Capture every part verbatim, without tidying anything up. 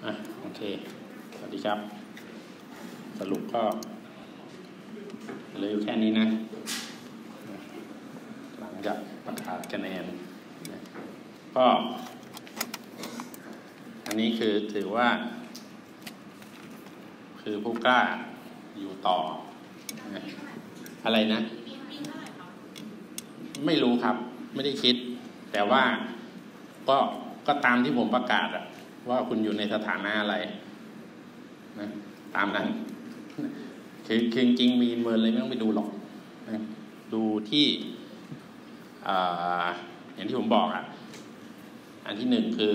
อ่ะโอเคสวัสดีครับสรุปก็เหลืออยู่แค่นี้นะหลังจากประกาศคะแนนก็อันนี้คือถือว่าคือผู้กล้าอยู่ต่ออะไรนะไม่รู้ครับไม่ได้คิดแต่ว่าก็ก็ตามที่ผมประกาศอะว่าคุณอยู่ในสถานะอะไรนะตามนั้นคือคือจริงมีเมินเลยไม่ต้องไปดูหรอกนะดูที่อ่าอย่างที่ผมบอกอ่ะอันที่หนึ่งคือ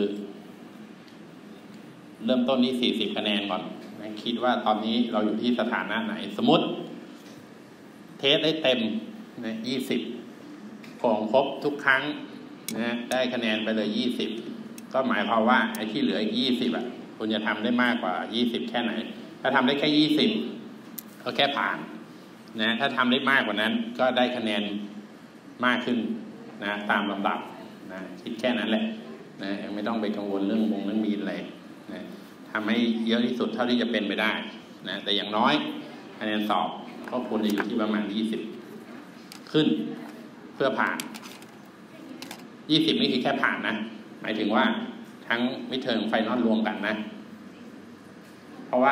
เริ่มต้นที่สี่สิบคะแนนก่อนนะคิดว่าตอนนี้เราอยู่ที่สถานะไหนสมมติเทสได้เต็มนะยี่สิบของครบทุกครั้งนะได้คะแนนไปเลยยี่สิบก็หมายความว่าไอ้ที่เหลืออีกยี่สิบอ่ะคุณจะทำได้มากกว่ายี่สิบแค่ไหนถ้าทำได้แค่ยี่สิบก็แค่ผ่านนะถ้าทำได้มากกว่านั้นก็ได้คะแนนมากขึ้นนะตามลำดับนะคิดแค่นั้นแหละนะยังไม่ต้องไปกังวลเรื่องวงเรื่องมีนอะไรนะทำให้เยอะที่สุดเท่าที่จะเป็นไปได้นะแต่อย่างน้อยคะแนนสอบก็ควรจะอยู่ที่ประมาณยี่สิบขึ้นเพื่อผ่านยี่สิบนี่คือแค่ผ่านนะหมายถึงว่าทั้งมิดเทอมไฟนอลรวมกันนะเพราะว่า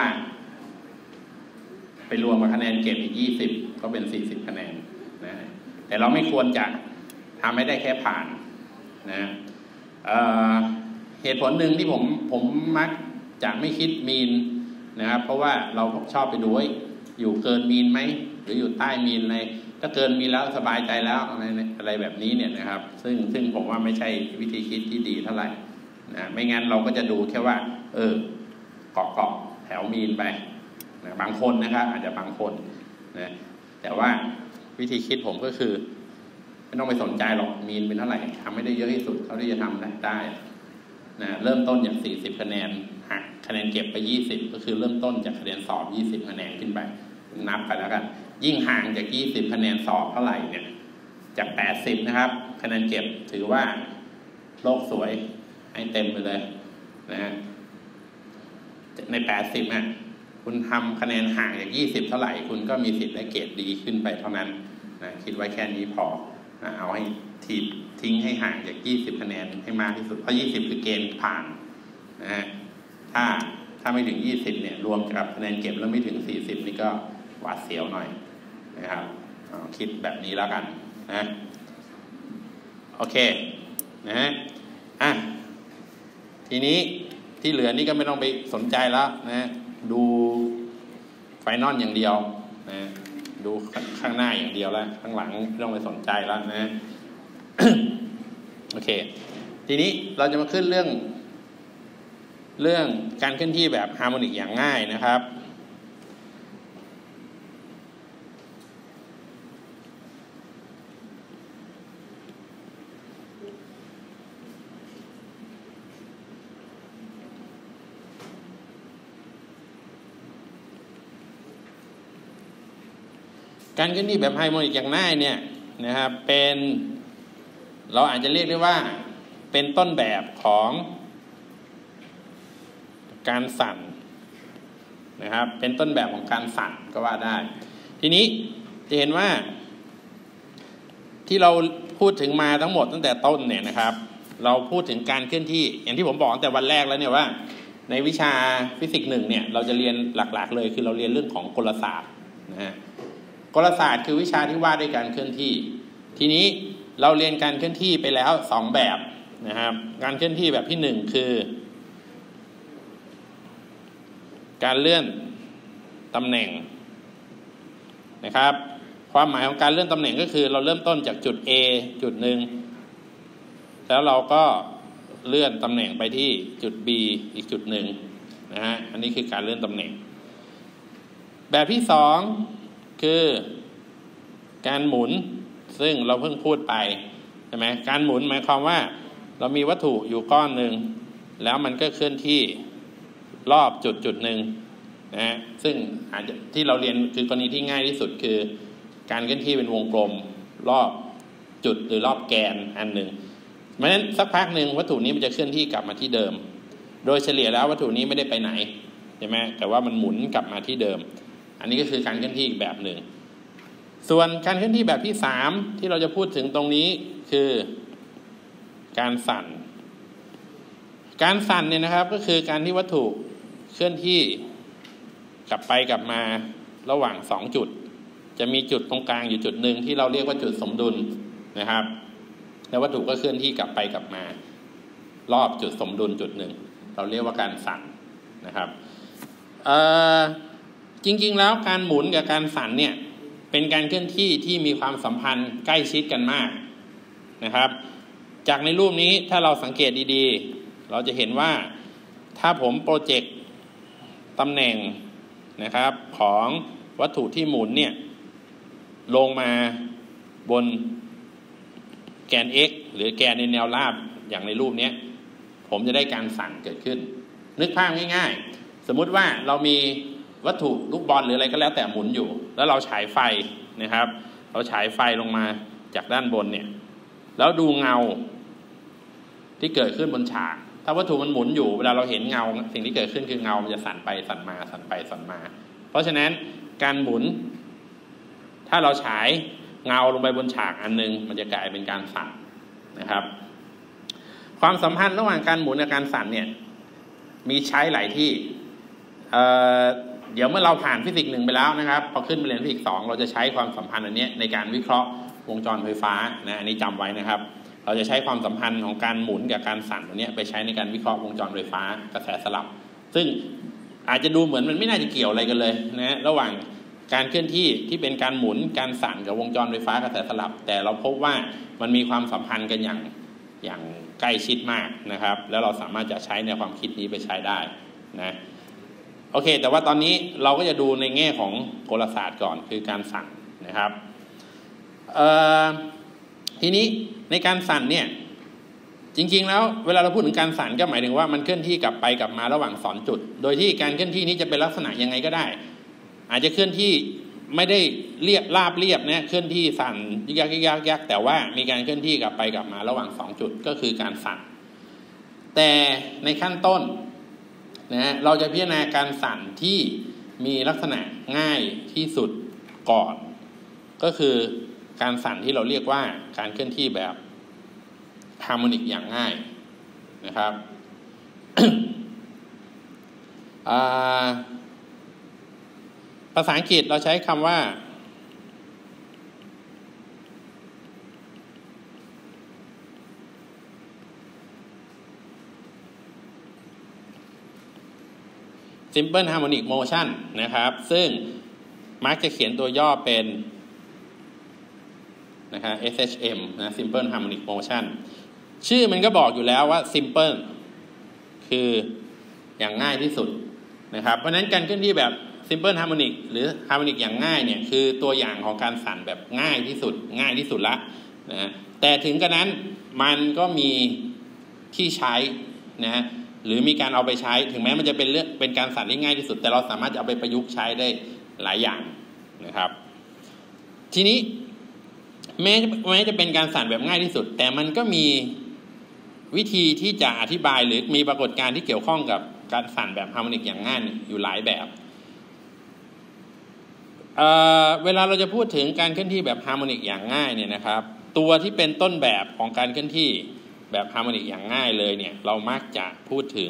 ไปรวมกับคะแนนเก็บอีกยี่สิบก็เป็นสี่สิบคะแนนนะแต่เราไม่ควรจะทำให้ได้แค่ผ่านนะเอ่อเหตุผลหนึ่งที่ผมผมมักจะไม่คิดมีนนะครับเพราะว่าเราชอบไปดูว่าอยู่เกินมีนไหมหรืออยู่ใต้มีนอะไรถ้าเกินมีแล้วสบายใจแล้วอะไรอะไรแบบนี้เนี่ยนะครับซึ่งซึ่งผมว่าไม่ใช่วิธีคิดที่ดีเท่าไหร่นะไม่งั้นเราก็จะดูแค่ว่าเออเกาะเกาะแถวมีนไปนะบางคนนะครับอาจจะบางคนนะแต่ว่าวิธีคิดผมก็คือไม่ต้องไปสนใจหรอกมีนเป็นเท่าไหร่ทำให้ได้เยอะที่สุดเท่าที่จะทำได้นะเริ่มต้นจากสี่สิบคะแนนหักคะแนนเก็บไปยี่สิบก็คือเริ่มต้นจากคะแนนสอบยี่สิบคะแนนขึ้นไปนับไปแล้วกันยิ่งห่างจากยี่สิบคะแนนสอบเท่าไหร่เนี่ยจากแปดสิบนะครับคะแนนเก็บถือว่าโลกสวยให้เต็มไปเลยนะฮะในแปดสิบอ่ะคุณทำคะแนนห่างจากยี่สิบเท่าไหร่คุณก็มีสิทธิ์ได้เกรดดีขึ้นไปเท่านั้นนะคิดไว้แค่นี้พอนะเอาให้ทีทิ้งให้ห่างจากยี่สิบคะแนนให้มากที่สุดเพราะยี่สิบคือเกณฑ์ผ่านนะฮะถ้าถ้าไม่ถึงยี่สิบเนี่ยรวมกับคะแนนเก็บแล้วไม่ถึงสี่สิบนี่ก็หวาดเสียวหน่อยนะครับคิดแบบนี้แล้วกันนะโอเคนะฮะอ่ะทีนี้ที่เหลือนี่ก็ไม่ต้องไปสนใจแล้วนะดูไฟนอลอย่างเดียวนะดูข้างหน้าอย่างเดียวแล้วข้างหลังไม่ต้องไปสนใจแล้วนะ โอเคทีนี้เราจะมาขึ้นเรื่องเรื่องการเคลื่อนที่แบบฮาร์โมนิกอย่างง่ายนะครับการเคลื่อนที่แบบไฮาร์โมนิกอย่างง่ายเนี่ยนะครับเป็นเราอาจจะเรียกได้ว่าเป็นต้นแบบของการสั่นนะครับเป็นต้นแบบของการสั่นก็ว่าได้ทีนี้จะเห็นว่าที่เราพูดถึงมาทั้งหมดตั้งแต่ต้นเนี่ยนะครับเราพูดถึงการเคลื่อนที่อย่างที่ผมบอกตั้งแต่วันแรกแล้วเนี่ยว่าในวิชาฟิสิกส์หนึ่งเนี่ยเราจะเรียนหลักๆเลยคือเราเรียนเรื่องของกลศาสตร์นะฮะกลศาสตร์คือวิชาที่ว่าด้วยการเคลื่อนที่ทีนี้เราเรียนการเคลื่อนที่ไปแล้วสองแบบนะครับการเคลื่อนที่แบบที่หนึ่งคือการเลื่อนตำแหน่งนะครับความหมายของการเลื่อนตำแหน่งก็คือเราเริ่มต้นจากจุด A จุดหนึ่งแล้วเราก็เลื่อนตำแหน่งไปที่จุด B อีกจุดหนึ่งนะฮะอันนี้คือการเลื่อนตำแหน่งแบบที่สองคือการหมุนซึ่งเราเพิ่งพูดไปใช่ไหมการหมุนหมายความว่าเรามีวัตถุอยู่ก้อนหนึ่งแล้วมันก็เคลื่อนที่รอบจุดจุดหนึ่งนะฮะซึ่งอาจจะที่เราเรียนคือกรณีที่ง่ายที่สุดคือการเคลื่อนที่เป็นวงกลมรอบจุดหรือรอบแกนอันหนึ่งเพราะฉะนั้นสักพักหนึ่งวัตถุนี้มันจะเคลื่อนที่กลับมาที่เดิมโดยเฉลี่ยแล้ววัตถุนี้ไม่ได้ไปไหนใช่ไหมแต่ว่ามันหมุนกลับมาที่เดิมอันนี้ก็คือการเคลื่อนที่อีกแบบหนึ่งส่วนการเคลื่อนที่แบบที่สามที่เราจะพูดถึงตรงนี้คือการสั่นการสั่นเนี่ยนะครับก็คือการที่วัตถุเคลื่อนที่กลับไปกลับมาระหว่างสองจุดจะมีจุดตรงกลางอยู่จุดหนึ่งที่เราเรียกว่าจุดสมดุลนะครับแล้ววัตถุก็เคลื่อนที่กลับไปกลับมารอบจุดสมดุลจุดหนึ่งเราเรียกว่าการสั่นนะครับจริงๆแล้วการหมุนกับการสั่นเนี่ยเป็นการเคลื่อนที่ที่มีความสัมพันธ์ใกล้ชิดกันมากนะครับจากในรูปนี้ถ้าเราสังเกตดีๆเราจะเห็นว่าถ้าผมโปรเจกต์ตำแหน่งนะครับของวัตถุที่หมุนเนี่ยลงมาบนแกน x หรือแกนในแนวราบอย่างในรูปนี้ผมจะได้การสั่นเกิดขึ้นนึกภาพง่ายๆสมมุติว่าเรามีวัตถุลูกบอลหรืออะไรก็แล้วแต่หมุนอยู่แล้วเราฉายไฟนะครับเราฉายไฟลงมาจากด้านบนเนี่ยแล้วดูเงาที่เกิดขึ้นบนฉากถ้าวัตถุมันหมุนอยู่เวลาเราเห็นเงาสิ่งที่เกิดขึ้นคือเงามันจะสั่นไปสั่นมาสั่นไปสั่นมาเพราะฉะนั้นการหมุนถ้าเราฉายเงาลงไปบนฉากอันนึงมันจะกลายเป็นการสั่นนะครับความสัมพันธ์ระหว่างการหมุนกับการสั่นเนี่ยมีใช้หลายที่ เอ่อ เดี๋ยวเมื่อเราผ่านฟิสิกส์หนึ่งไปแล้วนะครับพอขึ้นไปเรียนฟิสิกส์สองเราจะใช้ความสัมพันธ์อันนี้ในการวิเคราะห์วงจรไฟฟ้านะอันนี้จำไว้นะครับเราจะใช้ความสัมพันธ์ของการหมุนกับการสั่นตัวนี้ไปใช้ในการวิเคราะห์วงจรไฟฟ้ากระแสสลับซึ่งอาจจะดูเหมือนมันไม่น่าจะเกี่ยวอะไรกันเลยนะระหว่างการเคลื่อนที่ที่เป็นการหมุนการสั่นกับวงจรไฟฟ้ากระแสสลับแต่เราพบว่ามันมีความสัมพันธ์กันอย่างอย่างใกล้ชิดมากนะครับแล้วเราสามารถจะใช้ในความคิดนี้ไปใช้ได้นะโอเคแต่ว่าตอนนี้เราก็จะดูในแง่ของกลศาสตร์ก่อนคือการสั่นนะครับทีนี้ในการสั่นเนี่ยจริงๆแล้วเวลาเราพูดถึงการสั่นก็หมายถึงว่ามันเคลื่อนที่กลับไปกลับมาระหว่างสองจุดโดยที่การเคลื่อนที่นี้จะเป็นลักษณะยังไงก็ได้อาจจะเคลื่อนที่ไม่ได้เรียบราบเรียบนะเคลื่อนที่สั่นยึกยักยึกยักยักแต่ว่ามีการเคลื่อนที่กลับไปกลับมาระหว่างสองจุดก็คือการสั่นแต่ในขั้นต้นนะเราจะพิจารณาการสั่นที่มีลักษณะง่ายที่สุดก่อนก็คือการสั่นที่เราเรียกว่าการเคลื่อนที่แบบฮาร์โมนิกอย่างง่ายนะครับ ภาษาอังกฤษเราใช้คำว่า simple harmonic motion นะครับซึ่งมักจะเขียนตัวย่อเป็นนะครับ เอส เอช เอ็ม นะ simple harmonic motion ชื่อมันก็บอกอยู่แล้วว่า simple คืออย่างง่ายที่สุดนะครับเพราะฉะนั้นการเคลื่อนที่แบบ simple harmonic หรือ harmonic อย่างง่ายเนี่ยคือตัวอย่างของการสั่นแบบง่ายที่สุดง่ายที่สุดละนะแต่ถึงกระนั้นมันก็มีที่ใช้นะหรือมีการเอาไปใช้ถึงแม้มันจะเป็นเรื่องเป็นการสั่นที่ง่ายที่สุดแต่เราสามารถจะเอาไปประยุกต์ใช้ได้หลายอย่างนะครับทีนี้แม้แม้จะเป็นการสั่นแบบง่ายที่สุดแต่มันก็มีวิธีที่จะอธิบายหรือมีปรากฏการณ์ที่เกี่ยวข้องกับการสั่นแบบฮาร์โมนิกอย่างง่ายอยู่หลายแบบเอ่อเวลาเราจะพูดถึงการเคลื่อนที่แบบฮาร์โมนิกอย่างง่ายเนี่ยนะครับตัวที่เป็นต้นแบบของการเคลื่อนที่แบบฮาร์โมนิกอย่างง่ายเลยเนี่ยเรามักจะพูดถึง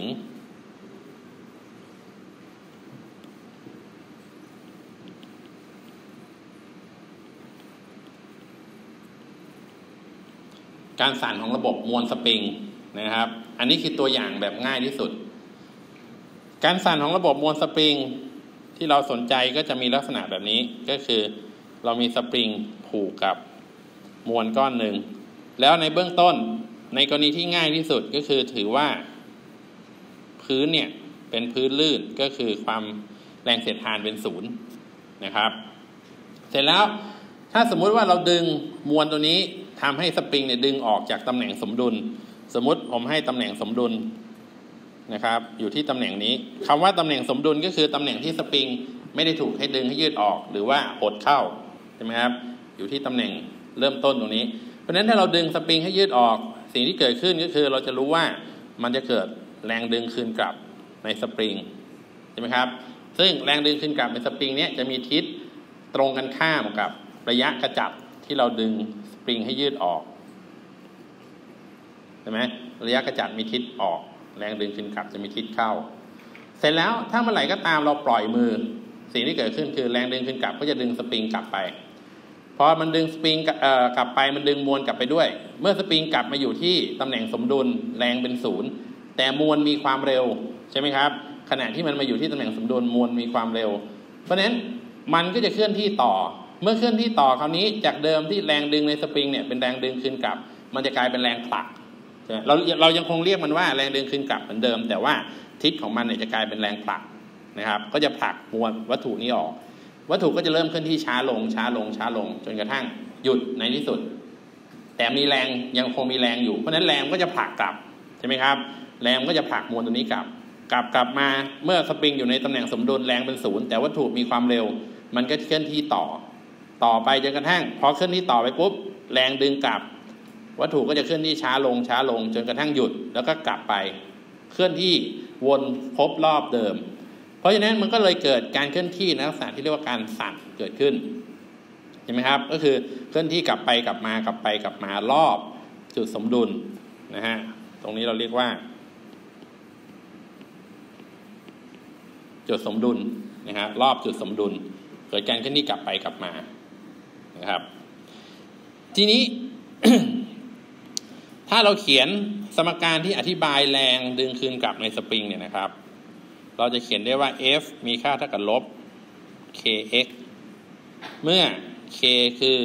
การสั่นของระบบมวลสปริงนะครับอันนี้คือตัวอย่างแบบง่ายที่สุดการสั่นของระบบมวลสปริงที่เราสนใจก็จะมีลักษณะแบบนี้ก็คือเรามีสปริงผูกกับมวลก้อนหนึ่งแล้วในเบื้องต้นในกรณีที่ง่ายที่สุดก็คือถือว่าพื้นเนี่ยเป็นพื้นลื่นก็คือความแรงเสียดทานเป็นศูนย์นะครับเสร็จแล้วถ้าสมมุติว่าเราดึงมวลตัวนี้ทำให้สปริงเนี่ยดึงออกจากตำแหน่งสมดุลสมมุติผมให้ตำแหน่งสมดุลนะครับอยู่ที่ตำแหน่งนี้คำว่าตำแหน่งสมดุลก็คือตำแหน่งที่สปริงไม่ได้ถูกให้ดึงให้ยืดออกหรือว่าหดเข้าใช่ไหมครับอยู่ที่ตำแหน่งเริ่มต้นตรงนี้เพราะฉะนั้นถ้าเราดึงสปริงให้ยืดออกสิ่งที่เกิดขึ้นก็คือเราจะรู้ว่ามันจะเกิดแรงดึงคืนกลับในสปริงใช่ไหมครับซึ่งแรงดึงคืนกลับในสปริงเนี้ยจะมีทิศตรงกันข้ามกับระยะกระจับที่เราดึงสปริงให้ยืดออกใช่ไหมระยะกระจับมีทิศออกแรงดึงคืนกลับจะมีทิศเข้าเสร็จแล้วถ้าเมื่อไหร่ก็ตามเราปล่อยมือสิ่งที่เกิดขึ้นคือแรงดึงคืนกลับก็จะดึงสปริงกลับไปพอมันดึงสปริงกลับไปมันดึงมวลกลับไปด้วยเมื่อสปริงกลับมาอยู่ที่ตำแหน่งสมดุลแรงเป็นศูนย์แต่มวลมีความเร็วใช่ไหมครับขณะที่มันมาอยู่ที่ตำแหน่งสมดุลมวลมีความเร็วเพราะฉะนั้นมันก็จะเคลื่อนที่ต่อเมื่อเคลื่อนที่ต่อคราวนี้จากเดิมที่แรงดึงในสปริงเนี่ยเป็นแรงดึงคืนกลับมันจะกลายเป็นแรงผลักเราเรายังคงเรียกมันว่าแรงดึงคืนกลับเหมือนเดิมแต่ว่าทิศของมันเนี่ยจะกลายเป็นแรงผลักนะครับก็จะผลักมวลวัตถุนี้ออกวัตถุก็จะเริ่มเคลื่อนที่ช้าลงช้าลงช้าลงจนกระทั่งหยุดในที่สุดแต่มีแรงยังคงมีแรงอยู่เพราะฉะนั้นแรงก็จะผลักกลับใช่ไหมครับแรงก็จะผลักมวลตัวนี้กลับกลับกลับมาเมื่อสปริงอยู่ในตำแหน่งสมดุลแรงเป็นศูนย์แต่วัตถุมีความเร็วมันก็เคลื่อนที่ต่อต่อไปจนกระทั่งพอเคลื่อนที่ต่อไปปุ๊บแรงดึงกลับวัตถุก็จะเคลื่อนที่ช้าลงช้าลงจนกระทั่งหยุดแล้วก็กลับไปเคลื่อนที่วนครบรอบเดิมเพราะฉะนั้นมันก็เลยเกิดการเคลื่อนที่ในลักษณะที่เรียกว่าการสั่นเกิดขึ้นเห็นไหมครับก็คือเคลื่อนที่กลับไปกลับมากลับไปกลับมารอบจุดสมดุลนะฮะตรงนี้เราเรียกว่าจุดสมดุลนะฮะรอบจุดสมดุลเกิดการเคลื่อนที่กลับไปกลับมานะครับทีนี้ ถ้าเราเขียนสมการที่อธิบายแรงดึงคืนกลับในสปริงเนี่ยนะครับเราจะเขียนได้ว่า F มีค่าเท่ากับลบ kx เมื่อ k คือ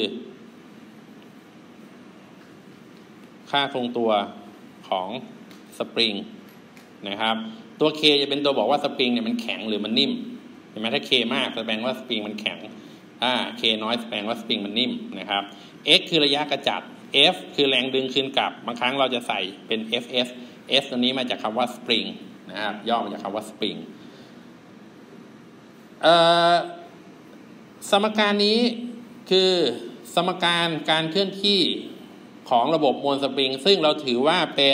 ค่าคงตัวของสปริงนะครับตัว k จะเป็นตัวบอกว่าสปริงเนี่ยมันแข็งหรือมันนิ่มเห็นไหมถ้า k มากแสดงว่าสปริงมันแข็งถ้า k น้อยแสดงว่าสปริงมันนิ่มนะครับ x คือระยะกระจัด f คือแรงดึงคืนกลับบางครั้งเราจะใส่เป็น fs s ตัวนี้มาจากคำว่าสปริงนะครับย่อมาจากคำว่าสปริงสมการนี้คือสมการการเคลื่อนที่ของระบบมวลสปริงซึ่งเราถือว่าเป็น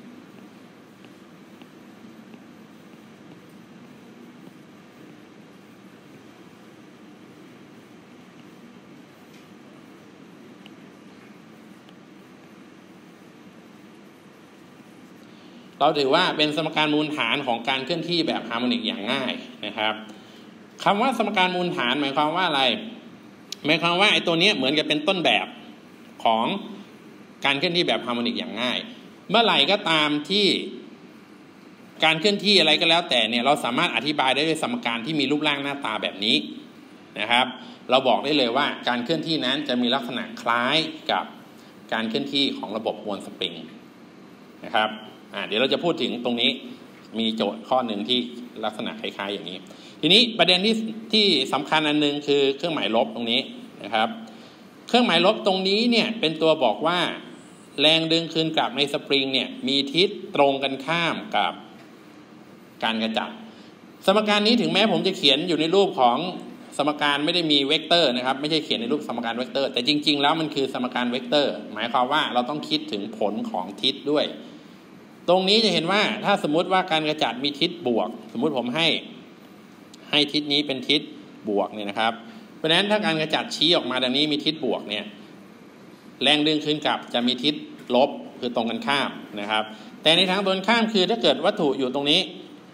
เราถือว่าเป็นสมการมูลฐานของการเคลื่อนที่แบบฮาร์โมนิกอย่างง่ายนะครับคำว่าสมการมูลฐานหมายความว่าอะไรหมายความว่าไอ้ตัวนี้เหมือนกับเป็นต้นแบบของการเคลื่อนที่แบบฮาร์โมนิกอย่างง่ายเมื่อไหร่ก็ตามที่การเคลื่อนที่อะไรก็แล้วแต่เนี่ยเราสามารถอธิบายได้ด้วยสมการที่มีรูปร่างหน้าตาแบบนี้นะครับเราบอกได้เลยว่าการเคลื่อนที่นั้นจะมีลักษณะคล้ายกับการเคลื่อนที่ของระบบมวลสปริงนะครับเดี๋ยวเราจะพูดถึงตรงนี้มีโจทย์ข้อหนึ่งที่ลักษณะคล้ายๆอย่างนี้ทีนี้ประเด็นที่ที่สำคัญอันนึงคือเครื่องหมายลบตรงนี้นะครับเครื่องหมายลบตรงนี้เนี่ยเป็นตัวบอกว่าแรงดึงคืนกลับในสปริงเนี่ยมีทิศตรงกันข้ามกับการกระจับสมการนี้ถึงแม้ผมจะเขียนอยู่ในรูปของสมการไม่ได้มีเวกเตอร์นะครับไม่ใช่เขียนในรูปสมการเวกเตอร์แต่จริงๆแล้วมันคือสมการเวกเตอร์หมายความว่าเราต้องคิดถึงผลของทิศด้วยตรงนี้จะเห็นว่าถ้าสมมุติว่าการกระจัดมีทิศบวกสมมุติผมให้ให้ทิศนี้เป็นทิศบวกเนี่ยนะครับเพราะฉะนั้นถ้าการกระจัดชี้ออกมาดังนี้มีทิศบวกเนี่ยแรงดึงคืนกลับจะมีทิศลบคือตรงกันข้ามนะครับแต่ในทางตรงข้ามคือถ้าเกิดวัตถุอยู่ตรงนี้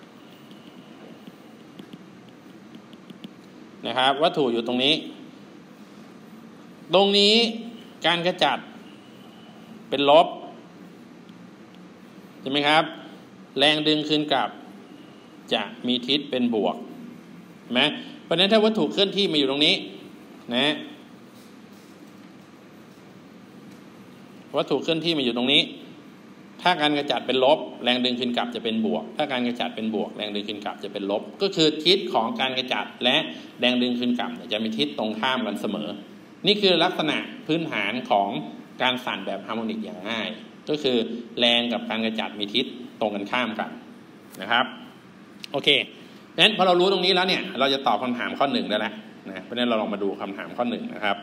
นะครับวัตถุอยู่ตรงนี้ตรงนี้การกระจัดเป็นลบใช่ไหมครับแรงดึงคืนกลับจะมีทิศเป็นบวกเห็นไหมเพราะฉะนั้นถ้าวัตถุเคลื่อนที่มาอยู่ตรงนี้นะวัตถุเคลื่อนที่มาอยู่ตรงนี้ถ้าการกระจัดเป็นลบแรงดึงคืนกลับจะเป็นบวกถ้าการกระจัดเป็นบวกแรงดึงคืนกลับจะเป็นลบก็คือทิศของการกระจัดและแรงดึงคืนกลับจะมีทิศตรงข้ามกันเสมอนี่คือลักษณะพื้นฐานของการสั่นแบบฮาร์โมนิกอย่างง่ายก็คือแรงกับการกระจัดมีทิศตรงกันข้ามกันนะครับโอเคงั้นพอเรารู้ตรงนี้แล้วเนี่ยเราจะตอบคำถามข้อหนึ่งได้แล้วนะเพราะฉะนั้นเราลองมาดูคำถามข้อหนึ่งนะครับ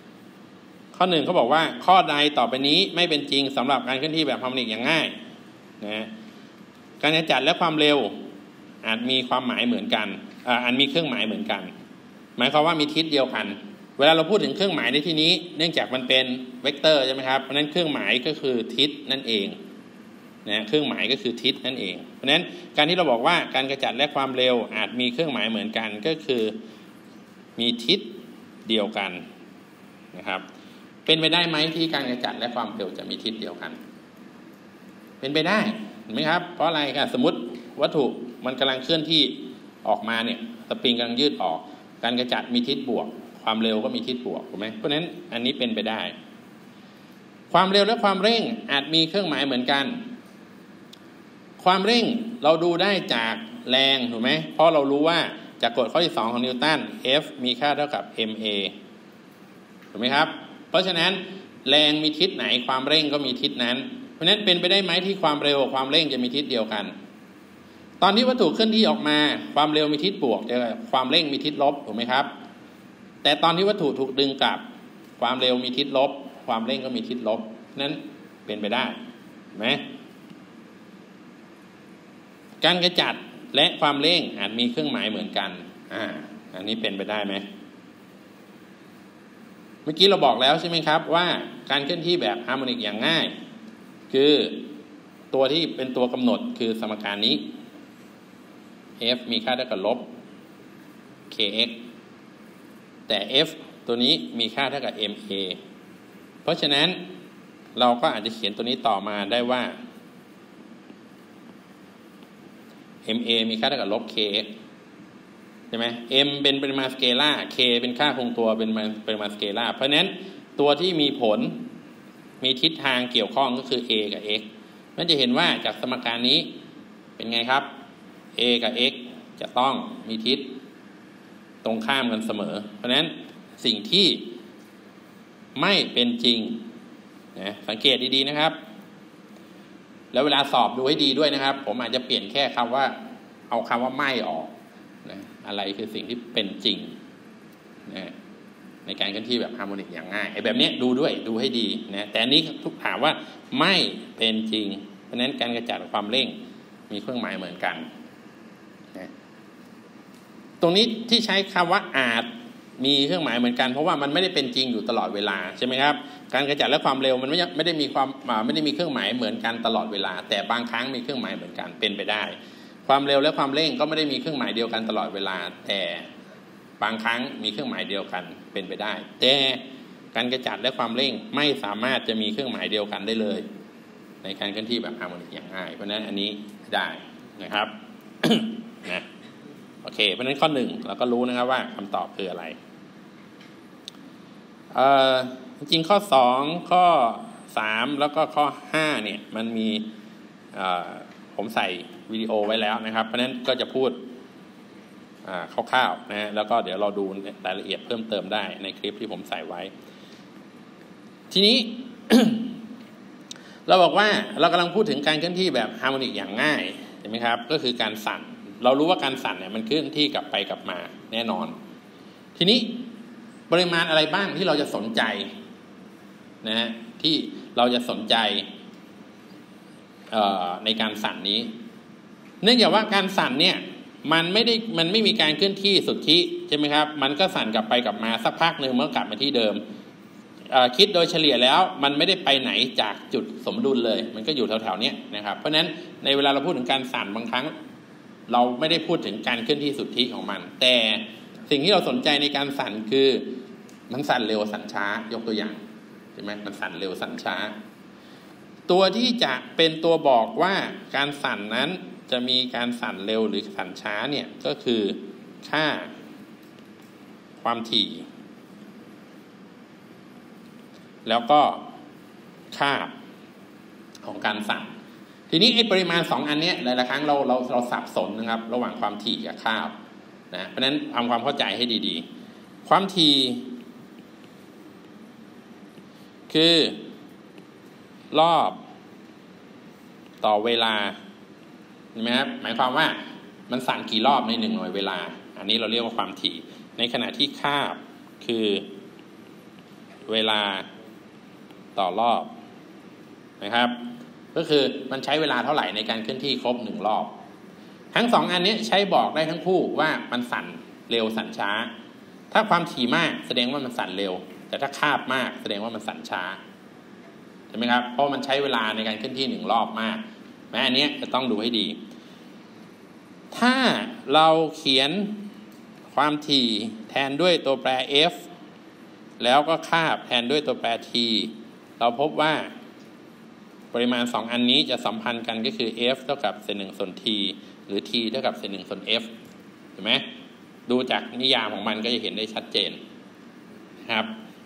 ข้อหนึ่งเขาบอกว่าข้อใดต่อไปนี้ไม่เป็นจริงสำหรับการเคลื่อนที่แบบฮาร์โมนิกอย่างง่ายนะการกระจัดและความเร็วอาจมีความหมายเหมือนกันอ่าอาจมีเครื่องหมายเหมือนกันหมายความว่ามีทิศเดียวกันเวลาเราพูดถึงเครื่องหมายในที่นี้เนื่องจากมันเป็นเวกเตอร์ใช่ไหมครับเพราะฉะนั้นเครื่องหมายก็คือทิศนั่นเองนะเครื่องหมายก็คือทิศนั่นเองเพราะฉะนั้นการที่เราบอกว่าการกระจัดและความเร็วอาจมีเครื่องหมายเหมือนกันก็คือมีทิศเดียวกันนะครับเป็นไปได้ไหมที่การกระจัดและความเร็วจะมีทิศเดียวกันเป็นไปได้เห็นไหมครับเพราะอะไรครับสมมติวัตถุมันกำลังเคลื่อนที่ออกมาเนี่ยสปริงกำลังยืดออกการกระจัดมีทิศบวกความเร็วก็มีทิศบวกถูกไหมเพราะฉะนั้นอันนี้เป็นไปได้ความเร็วและความเร่งอาจมีเครื่องหมายเหมือนกันความเร่งเราดูได้จากแรงถูกไหมเพราะเรารู้ว่าจากกฎข้อที่สองของนิวตัน F มีค่าเท่ากับ เอ็ม เอ ถูกไหมครับเพราะฉะนั้นแรงมีทิศไหนความเร่งก็มีทิศนั้นเพราะฉะนั้นเป็นไปได้ไหมที่ความเร็วกับความเร่งจะมีทิศเดียวกันตอนที่วัตถุเคลื่อนที่ออกมาความเร็วมีทิศบวกแต่ความเร่งมีทิศลบถูกไหมครับแต่ตอนที่วัตถุถูกดึงกลับความเร็วมีทิศลบความเร่งก็มีทิศลบนั้นเป็นไปได้ไหมการกระจัดและความเร่งอาจมีเครื่องหมายเหมือนกันอ่าอันนี้เป็นไปได้ไหมเมื่อกี้เราบอกแล้วใช่ไหมครับว่าการเคลื่อนที่แบบฮาร์โมนิกอย่างง่ายคือตัวที่เป็นตัวกำหนดคือสมการนี้ F มีค่าเท่ากับลบ kx แต่ F ตัวนี้มีค่าเท่ากับ เอ็ม เอ เพราะฉะนั้นเราก็อาจจะเขียนตัวนี้ต่อมาได้ว่า เอ็ม เอ มีค่าเท่ากับลบ kx ใช่ไหม m เป็นปริมาณสเกลาร์ k เป็นค่าคงตัวเป็นปริมาณสเกลาร์เพราะฉะนั้นตัวที่มีผลมีทิศทางเกี่ยวข้องก็คือ a กับ x นั่นจะเห็นว่าจากสมการนี้เป็นไงครับ a กับ x จะต้องมีทิศตรงข้ามกันเสมอเพราะฉะนั้นสิ่งที่ไม่เป็นจริงนะสังเกตดีๆนะครับแล้วเวลาสอบดูให้ดีด้วยนะครับผมอาจจะเปลี่ยนแค่คำว่าเอาคำว่าไม่ออกนะอะไรคือสิ่งที่เป็นจริงนะในการเคลื่อนที่แบบฮาร์โมนิกอย่างง่ายไอ้แบบนี้ดูด้วยดูให้ดีนะแต่อันนี้ทุกถามว่าไม่เป็นจริงเพราะฉะนั้นการกระจัดความเร่งมีเครื่องหมายเหมือนกันนะตรงนี้ที่ใช้คำว่าอาจมีเครื่องหมายเหมือนกันเพราะว่ามันไม่ได้เป็นจริงอยู่ตลอดเวลาใช่ไหมครับการกระจัดและความเร็วมันไม่ไม่ได้มีความไม่ได้มีเครื่องหมายเหมือนกันตลอดเวลาแต่บางครั้งมีเครื่องหมายเหมือนกันเป็นไปได้ความเร็วและความเร่งก็ไม่ได้มีเครื่องหมายเดียวกันตลอดเวลาแต่บางครั้งมีเครื่องหมายเดียวกันเป็นไปได้แต่การกระจัดและความเร่งไม่สามารถจะมีเครื่องหมายเดียวกันได้เลยในการเคลื่อนที่แบบฮาร์โมนิกอย่างง่ายเพราะฉะนั้นอันนี้ได้นะครับ นะโอเคเพราะฉะนั้นข้อหนึ่งเราก็รู้นะครับว่าคำตอบคืออะไรเอ่อจริงๆข้อสองข้อสามแล้วก็ข้อห้าเนี่ยมันมีเอ่อผมใส่วิดีโอไว้แล้วนะครับเพราะฉะนั้นก็จะพูดคร่าวๆนะแล้วก็เดี๋ยวเราดูรายละเอียดเพิ่มเติมได้ในคลิปที่ผมใส่ไว้ทีนี้ เราบอกว่าเรากำลังพูดถึงการเคลื่อนที่แบบฮาร์โมนิกอย่างง่ายใช่ไหมครับก็คือการสั่นเรารู้ว่าการสั่นเนี่ยมันเคลื่อนที่กลับไปกลับมาแน่นอนทีนี้ปริมาณอะไรบ้างที่เราจะสนใจนะฮะที่เราจะสนใจในการสั่นนี้เนื่องจากว่าการสั่นเนี่ยมันไม่ได้มันไม่มีการเคลื่อนที่สุทธิใช่ไหมครับมันก็สั่นกลับไปกลับมาสักพักหนึ่งมันก็กลับมาที่เดิมคิดโดยเฉลี่ยแล้วมันไม่ได้ไปไหนจากจุดสมดุลเลยมันก็อยู่แถวๆนี้นะครับเพราะฉะนั้นในเวลาเราพูดถึงการสั่นบางครั้งเราไม่ได้พูดถึงการเคลื่อนที่สุทธิของมันแต่สิ่งที่เราสนใจในการสั่นคือมันสั่นเร็วสั่นช้ายกตัวอย่างใช่ไหมมันสั่นเร็วสั่นช้าตัวที่จะเป็นตัวบอกว่าการสั่นนั้นจะมีการสั่นเร็วหรือสั่นช้าเนี่ยก็คือค่าความถี่แล้วก็คาบของการสั่นทีนี้ไอ้ปริมาณสองอันนี้หลายๆครั้งเราเราเราสับสนนะครับระหว่างความถี่กับคาบนะเพราะฉะนั้นทำความเข้าใจให้ดีๆความถี่คือรอบต่อเวลาเห็นไหมครับหมายความว่ามันสั่นกี่รอบในหนึ่งหน่วยเวลาอันนี้เราเรียกว่าความถี่ในขณะที่คาบคือเวลาต่อรอบนะครับก็คือมันใช้เวลาเท่าไหร่ในการเคลื่อนที่ครบหนึ่งรอบทั้งสองอันนี้ใช้บอกได้ทั้งคู่ว่ามันสั่นเร็วสั่นช้าถ้าความถี่มากแสดงว่ามันสั่นเร็วแต่ถ้าคาบมากแสดงว่ามันสั่นช้าใช่ไหมครับเพราะมันใช้เวลาในการเคลื่อนที่หนึ่งรอบมากแม้อันนี้จะต้องดูให้ดีถ้าเราเขียนความถี่แทนด้วยตัวแปร f แล้วก็คาบแทนด้วยตัวแปร t เราพบว่าปริมาณสองอันนี้จะสัมพันธ์กันก็คือ f เท่ากับเศษหนึ่งส่วน t หรือ t เท่ากับเศษหนึ่งส่วน f เห็นไหมดูจากนิยามของมันก็จะเห็นได้ชัดเจนครับ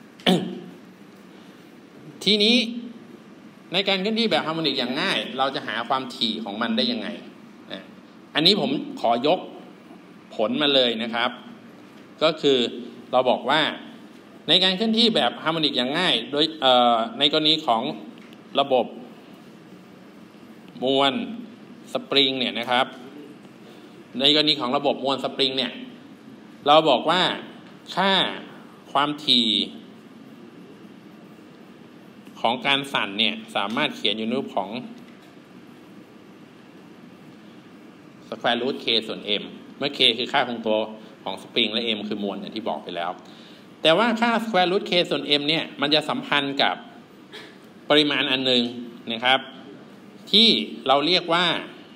ทีนี้ในการเคลื่อนที่แบบฮาร์โมนิกอย่างง่ายเราจะหาความถี่ของมันได้ยังไงนะอันนี้ผมขอยกผลมาเลยนะครับก็คือเราบอกว่าในการเคลื่อนที่แบบฮาร์โมนิกอย่างง่ายโดยในกรณีของระบบมวลสปริงเนี่ยนะครับในกรณีของระบบมวลสปริงเนี่ยเราบอกว่าค่าความถี่ของการสั่นเนี่ยสามารถเขียนอยู่ในรูปของ square root k ส่วน m เมื่อ k คือค่าคงตัวของสปริงและ m คือมวลอย่างที่บอกไปแล้วแต่ว่าค่า square root k ส่วน m เนี่ยมันจะสัมพันธ์กับปริมาณอันหนึ่งนะครับที่เราเรียกว่า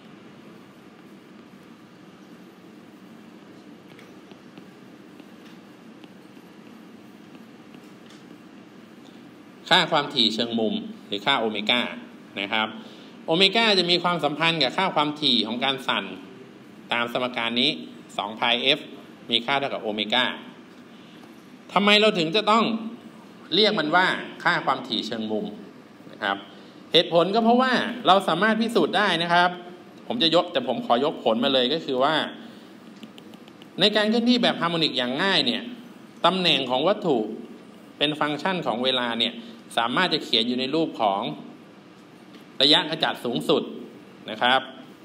ค่าความถี่เชิงมุมหรือค่าโอเมก้านะครับโอเมก้าจะมีความสัมพันธ์กับค่าความถี่ของการสั่นตามสมการนี้สอง pi f มีค่าเท่ากับโอเมก้าทำไมเราถึงจะต้องเรียกมันว่าค่าความถี่เชิงมุมนะครับเหตุผลก็เพราะว่าเราสามารถพิสูจน์ได้นะครับผมจะยกแต่ผมขอยกผลมาเลยก็คือว่าในการเคลื่อนที่แบบฮาร์โมนิกอย่างง่ายเนี่ยตำแหน่งของวัตถุเป็นฟังก์ชันของเวลาเนี่ยสามารถจะเขียนอยู่ในรูปของระยะขจัดสูงสุดนะครับ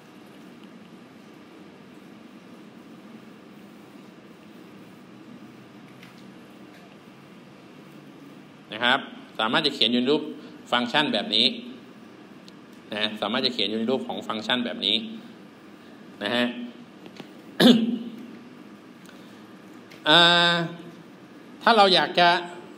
นะครับสามารถจะเขียนอยู่ในรูปฟังก์ชันแบบนี้นะสามารถจะเขียนอยู่ในรูปของฟังก์ชันแบบนี้นะฮะ ถ้าเราอยากจะ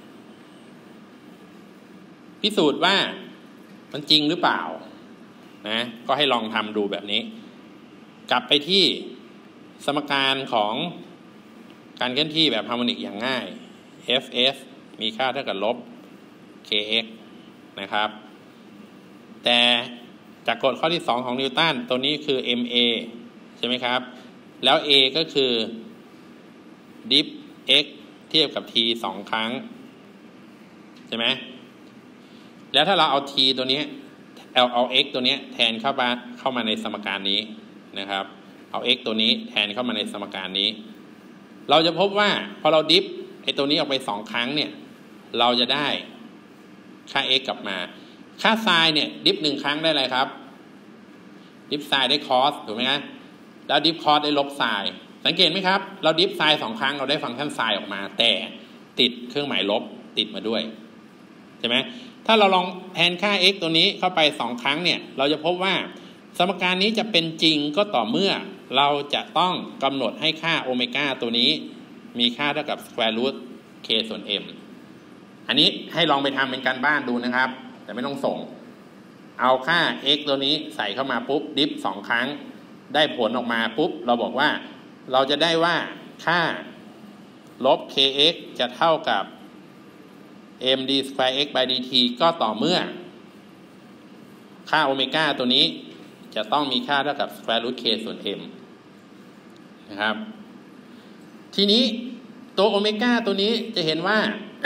พิสูจน์ว่ามันจริงหรือเปล่านะก็ให้ลองทำดูแบบนี้กลับไปที่สมการของการเคลื่อนที่แบบฮาร์โมนิกอย่างง่าย fs มีค่าเท่ากับลบ kx นะครับแต่จากกฎข้อที่สองของนิวตันตัวนี้คือ ma ใช่ไหมครับแล้ว a ก็คือ diff x เทียบกับ t สองครั้งใช่ไหมแล้วถ้าเราเอา t ตัวนี้เอาเอา x ตัวนี้แทนเข้ามาเข้ามาในสมการนี้นะครับเอา x ตัวนี้แทนเข้ามาในสมการนี้เราจะพบว่าพอเราดิฟไอ้ตัวนี้ออกไปสองครั้งเนี่ยเราจะได้ค่า x กลับมาค่าไซน์เนี่ยดิฟหนึ่งครั้งได้อะไรครับดิฟไซน์ได้คอสถูกไหมครับแล้วดิฟคอสได้ลบไซน์สังเกตไหมครับเราดิฟไซน์สองครั้งเราได้ฟังก์ชันไซน์ออกมาแต่ติดเครื่องหมายลบติดมาด้วยใช่ไหมถ้าเราลองแทนค่า x ตัวนี้เข้าไปสองครั้งเนี่ยเราจะพบว่าสมการนี้จะเป็นจริงก็ต่อเมื่อเราจะต้องกำหนดให้ค่าโอเมก้าตัวนี้มีค่าเท่ากับ square root k ส่วน m อันนี้ให้ลองไปทำเป็นการบ้านดูนะครับแต่ไม่ต้องส่งเอาค่า x ตัวนี้ใส่เข้ามาปุ๊บดิฟสองครั้งได้ผลออกมาปุ๊บเราบอกว่าเราจะได้ว่าค่าลบ kx จะเท่ากับ m d square x by dt ก็ต่อเมื่อค่าโอเมก้าตัวนี้จะต้องมีค่าเท่ากับ square root k ส่วน m นะครับทีนี้ตัวโอเมก้าตัวนี้จะเห็นว่า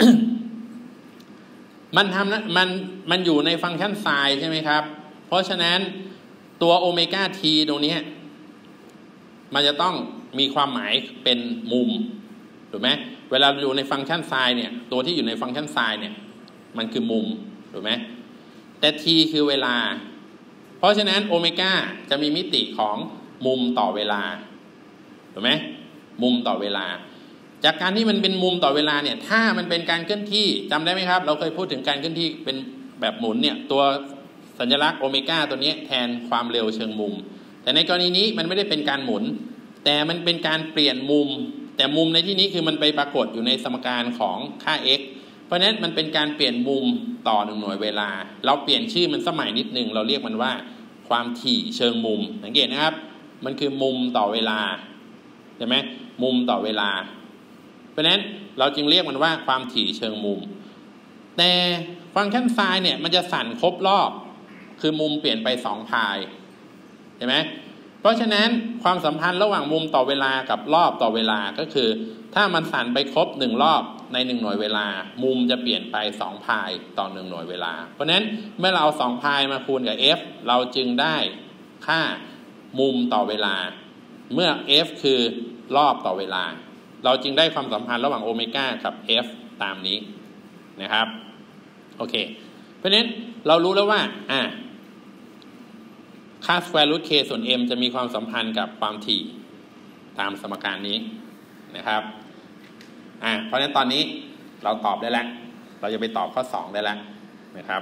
มันทำนะมันมันอยู่ในฟังก์ชันไซน์ใช่ไหมครับเพราะฉะนั้นตัวโอเมก้า t ตรงนี้มันจะต้องมีความหมายเป็นมุมถูกไหมเวลาอยู่ในฟังก์ชันไซน์เนี่ยตัวที่อยู่ในฟังก์ชันไซน์เนี่ยมันคือมุมถูกไหมแต่ t คือเวลาเพราะฉะนั้นโอเมก้าจะมีมิติของมุมต่อเวลาถูกไหมมุมต่อเวลาจากการที่มันเป็นมุมต่อเวลาเนี่ยถ้ามันเป็นการเคลื่อนที่จำได้ไหมครับเราเคยพูดถึงการเคลื่อนที่เป็นแบบหมุนเนี่ยตัวสัญลักษณ์โอเมก้าตัวนี้แทนความเร็วเชิงมุมแต่ในกรณีนี้มันไม่ได้เป็นการหมุนแต่มันเป็นการเปลี่ยนมุมแต่มุมในที่นี้คือมันไปปรากฏอยู่ในสมการของค่า x เพราะฉะนั้นมันเป็นการเปลี่ยนมุมต่อหนึ่งหน่วยเวลาเราเปลี่ยนชื่อมันสมัยนิดนึงเราเรียกมันว่าความถี่เชิงมุมสังเกตนะครับมันคือมุมต่อเวลาใช่ไหมมุมต่อเวลาเพราะฉะนั้นเราจึงเรียกมันว่าความถี่เชิงมุมแต่ฟังก์ชันไซน์เนี่ยมันจะสั่นครบรอบคือมุมเปลี่ยนไปสองพายเห็นไหมเพราะฉะนั้นความสัมพันธ์ระหว่างมุมต่อเวลากับรอบต่อเวลาก็คือถ้ามันสั่นไปครบหนึ่งรอบในหนึ่งหน่วยเวลามุมจะเปลี่ยนไปสองพายต่อหนึ่งหน่วยเวลาเพราะฉะนั้นเมื่อเราเอาสองพายมาคูณกับ f เราจึงได้ค่ามุมต่อเวลาเมื่อ f คือรอบต่อเวลาเราจึงได้ความสัมพันธ์ระหว่างโอเมก้ากับ f ตามนี้นะครับโอเคเพราะฉะนั้นเรารู้แล้วว่าอ่าค่า square root k ส่วน m จะมีความสัมพันธ์กับความถี่ตามสมการนี้นะครับอ่าเพราะฉะนั้นตอนนี้เราตอบได้แล้วเราจะไปตอบข้อสองได้แล้วนะครับ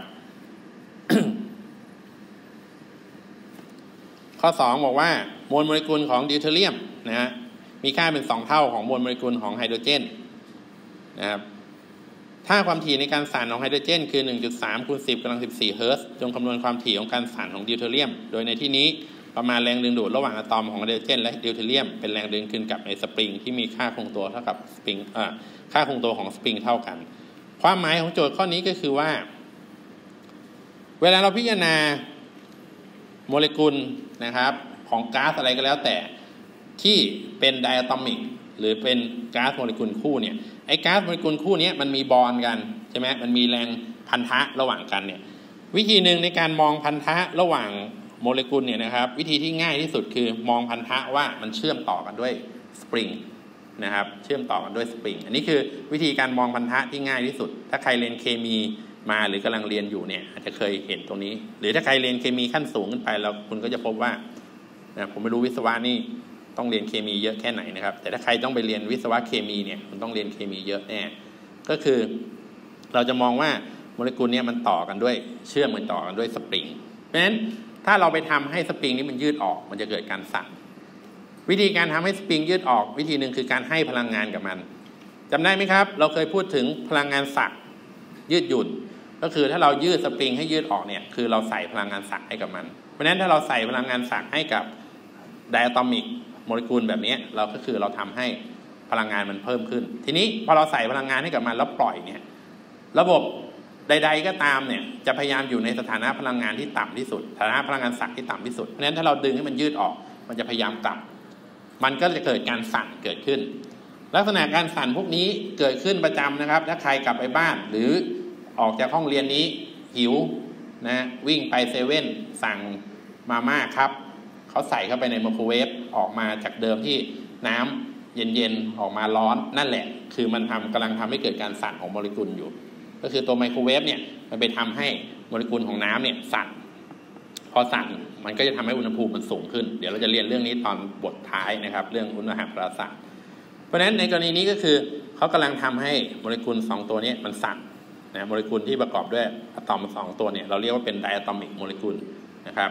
ข้อสองบอกว่ามวลโมเลกุลของดิวเทอเรียมนะฮะมีค่าเป็นสองเท่าของมวลโมเลกุลของไฮโดรเจนนะครับถ้าความถี่ในการสั่นของไฮโดรเจนคือ หนึ่งจุดสาม คูณ สิบ กำลัง สิบสี่ เฮิร์ตซ์จงคำนวณความถี่ของการสั่นของดิวเทอเรียมโดยในที่นี้ประมาณแรงดึงดูดระหว่างอะตอมของไฮโดรเจนและดิวเทอเรียมเป็นแรงดึงคืนกลับในสปริงที่มีค่าคงตัวเท่ากับสปริงเอ่อค่าคงตัวของสปริงเท่ากันความหมายของโจทย์ข้อนี้ก็คือว่าเวลาเราพิจารณาโมเลกุลนะครับของก๊าซอะไรก็แล้วแต่ที่เป็นไดอะตอมิกหรือเป็นก๊าซโมเลกุลคู่เนี่ยไอ้ก๊าซโมเลกุลคู่นี้มันมีบอนด์กันใช่ไหมมันมีแรงพันธะระหว่างกันเนี่ยวิธีหนึ่งในการมองพันธะระหว่างโมเลกุลเนี่ยนะครับวิธีที่ง่ายที่สุดคือมองพันธะว่ามันเชื่อมต่อกันด้วยสปริงนะครับเชื่อมต่อกันด้วยสปริงอันนี้คือวิธีการมองพันธะที่ง่ายที่สุดถ้าใครเรียนเคมีมาหรือกำลังเรียนอยู่เนี่ยอาจจะเคยเห็นตรงนี้หรือถ้าใครเรียนเคมีขั้นสูงขึ้นไปแล้วคุณก็จะพบว่านะผมไม่รู้วิศวะนี่ต้องเรียนเคมีเยอะแค่ไหนนะครับแต่ถ้าใครต้องไปเรียนวิศวะเคมีเนี่ยคุณต้องเรียนเคมีเยอะแน่ก็คือเราจะมองว่าโมเลกุลเนี่ยมันต่อกันด้วยเชื่อมกันต่อกันด้วยสปริงเพราะฉะนั้นถ้าเราไปทำให้สปริงนี้มันยืดออกมันจะเกิดการสั่นวิธีการทำให้สปริงยืดออกวิธีหนึ่งคือการให้พลังงานกับมันจำได้ไหมครับเราเคยพูดถึงพลังงานสักยืดหยุ่นก็คือถ้าเรายืดสปริงให้ยืดออกเนี่ยคือเราใส่พลังงานสักให้กับมันเพราะฉะนั้นถ้าเราใส่พลังงานสักให้กับไดอะตอมิกโมเลกุลแบบนี้เราก็คือเราทำให้พลังงานมันเพิ่มขึ้นทีนี้พอเราใส่พลังงานให้กับมันแล้วปล่อยเนี่ยระบบใดๆก็ตามเนี่ยจะพยายามอยู่ในสถานะพลังงานที่ต่ำที่สุดสถานะพลังงานสักที่ต่ำที่สุดเพราะฉะนั้นถ้าเราดึงให้มันยืดออกมันจะพยายามกลับมันก็จะเกิดการสั่นเกิดขึ้นลักษณะการสั่นพวกนี้เกิดขึ้นประจำนะครับถ้าใครกลับไปบ้านหรือออกจากห้องเรียนนี้หิวนะวิ่งไปเซเว่นสั่งมาม่าครับเขาใส่เข้าไปในไมโครเวฟออกมาจากเดิมที่น้ำเย็นๆออกมาร้อนนั่นแหละคือมันทำกำลังทำให้เกิดการสั่นของโมเลกุลอยู่ก็คือตัวไมโครเวฟเนี่ยมันไปทำให้โมเลกุลของน้ำเนี่ยสั่นพอสั่นมันก็จะทำให้อุณหภูมิมันสูงขึ้นเดี๋ยวเราจะเรียนเรื่องนี้ตอนบทท้ายนะครับเรื่องอุณหภูมิประสาทเพราะฉะนั้นในกรณีนี้ก็คือเขากำลังทำให้โมเลกุลสองตัวนี้มันสั่นนะโมเลกุลที่ประกอบด้วยอะตอมสองตัวเนี่ยเราเรียกว่าเป็นไดอะตอมิกโมเลกุลนะครับ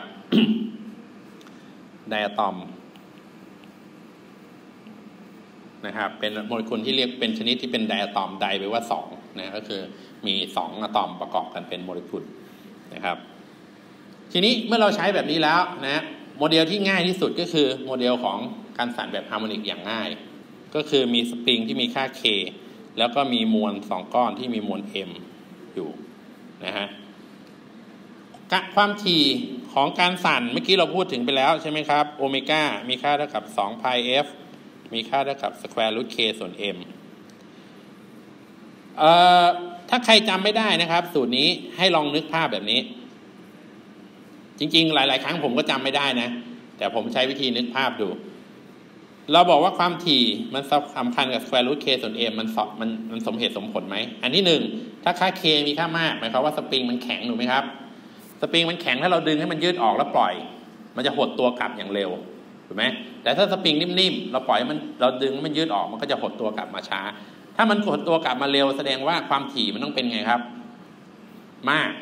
ไดอะตอมนะครับเป็นโมเลกุลที่เรียกเป็นชนิดที่เป็นไดอะตอมไดแปลว่าสองนะก็คือมีสองอะตอมประกอบกันเป็นโมเลกุลนะครับทีนี้เมื่อเราใช้แบบนี้แล้วนะโมเดลที่ง่ายที่สุดก็คือโมเดลของการสั่นแบบฮาร์โมนิกอย่างง่ายก็คือมีสปริงที่มีค่า K แล้วก็มีมวลสองก้อนที่มีมวล M อยู่นะฮะความถี่ของการสั่นเมื่อกี้เราพูดถึงไปแล้วใช่ไหมครับโอเมก้ามีค่าเท่ากับสองพาย F มีค่าเท่ากับ square root k ส่วน m เอ่อถ้าใครจำไม่ได้นะครับสูตรนี้ให้ลองนึกภาพแบบนี้จริงๆหลายๆครั้งผมก็จำไม่ได้นะแต่ผมใช้วิธีนึกภาพดูเราบอกว่าความถี่มันสำคัญกับ square root k ส่วน m มันมันมันสมเหตุสมผลไหมอันที่หนึ่งถ้าค่า k มีค่ามากหมายความว่าสปริงมันแข็งถูกไหมครับสปริงมันแข็งถ้าเราดึงให้มันยืดออกแล้วปล่อยมันจะหดตัวกลับอย่างเร็วถูกไหมแต่ถ้าสปริงนิ่มๆเราปล่อยให้มันเราดึงให้มันยืดออกมันก็จะหดตัวกลับมาช้าถ้ามันหดตัวกลับมาเร็วแสดงว่าความถี่มันต้องเป็นไงครับมาก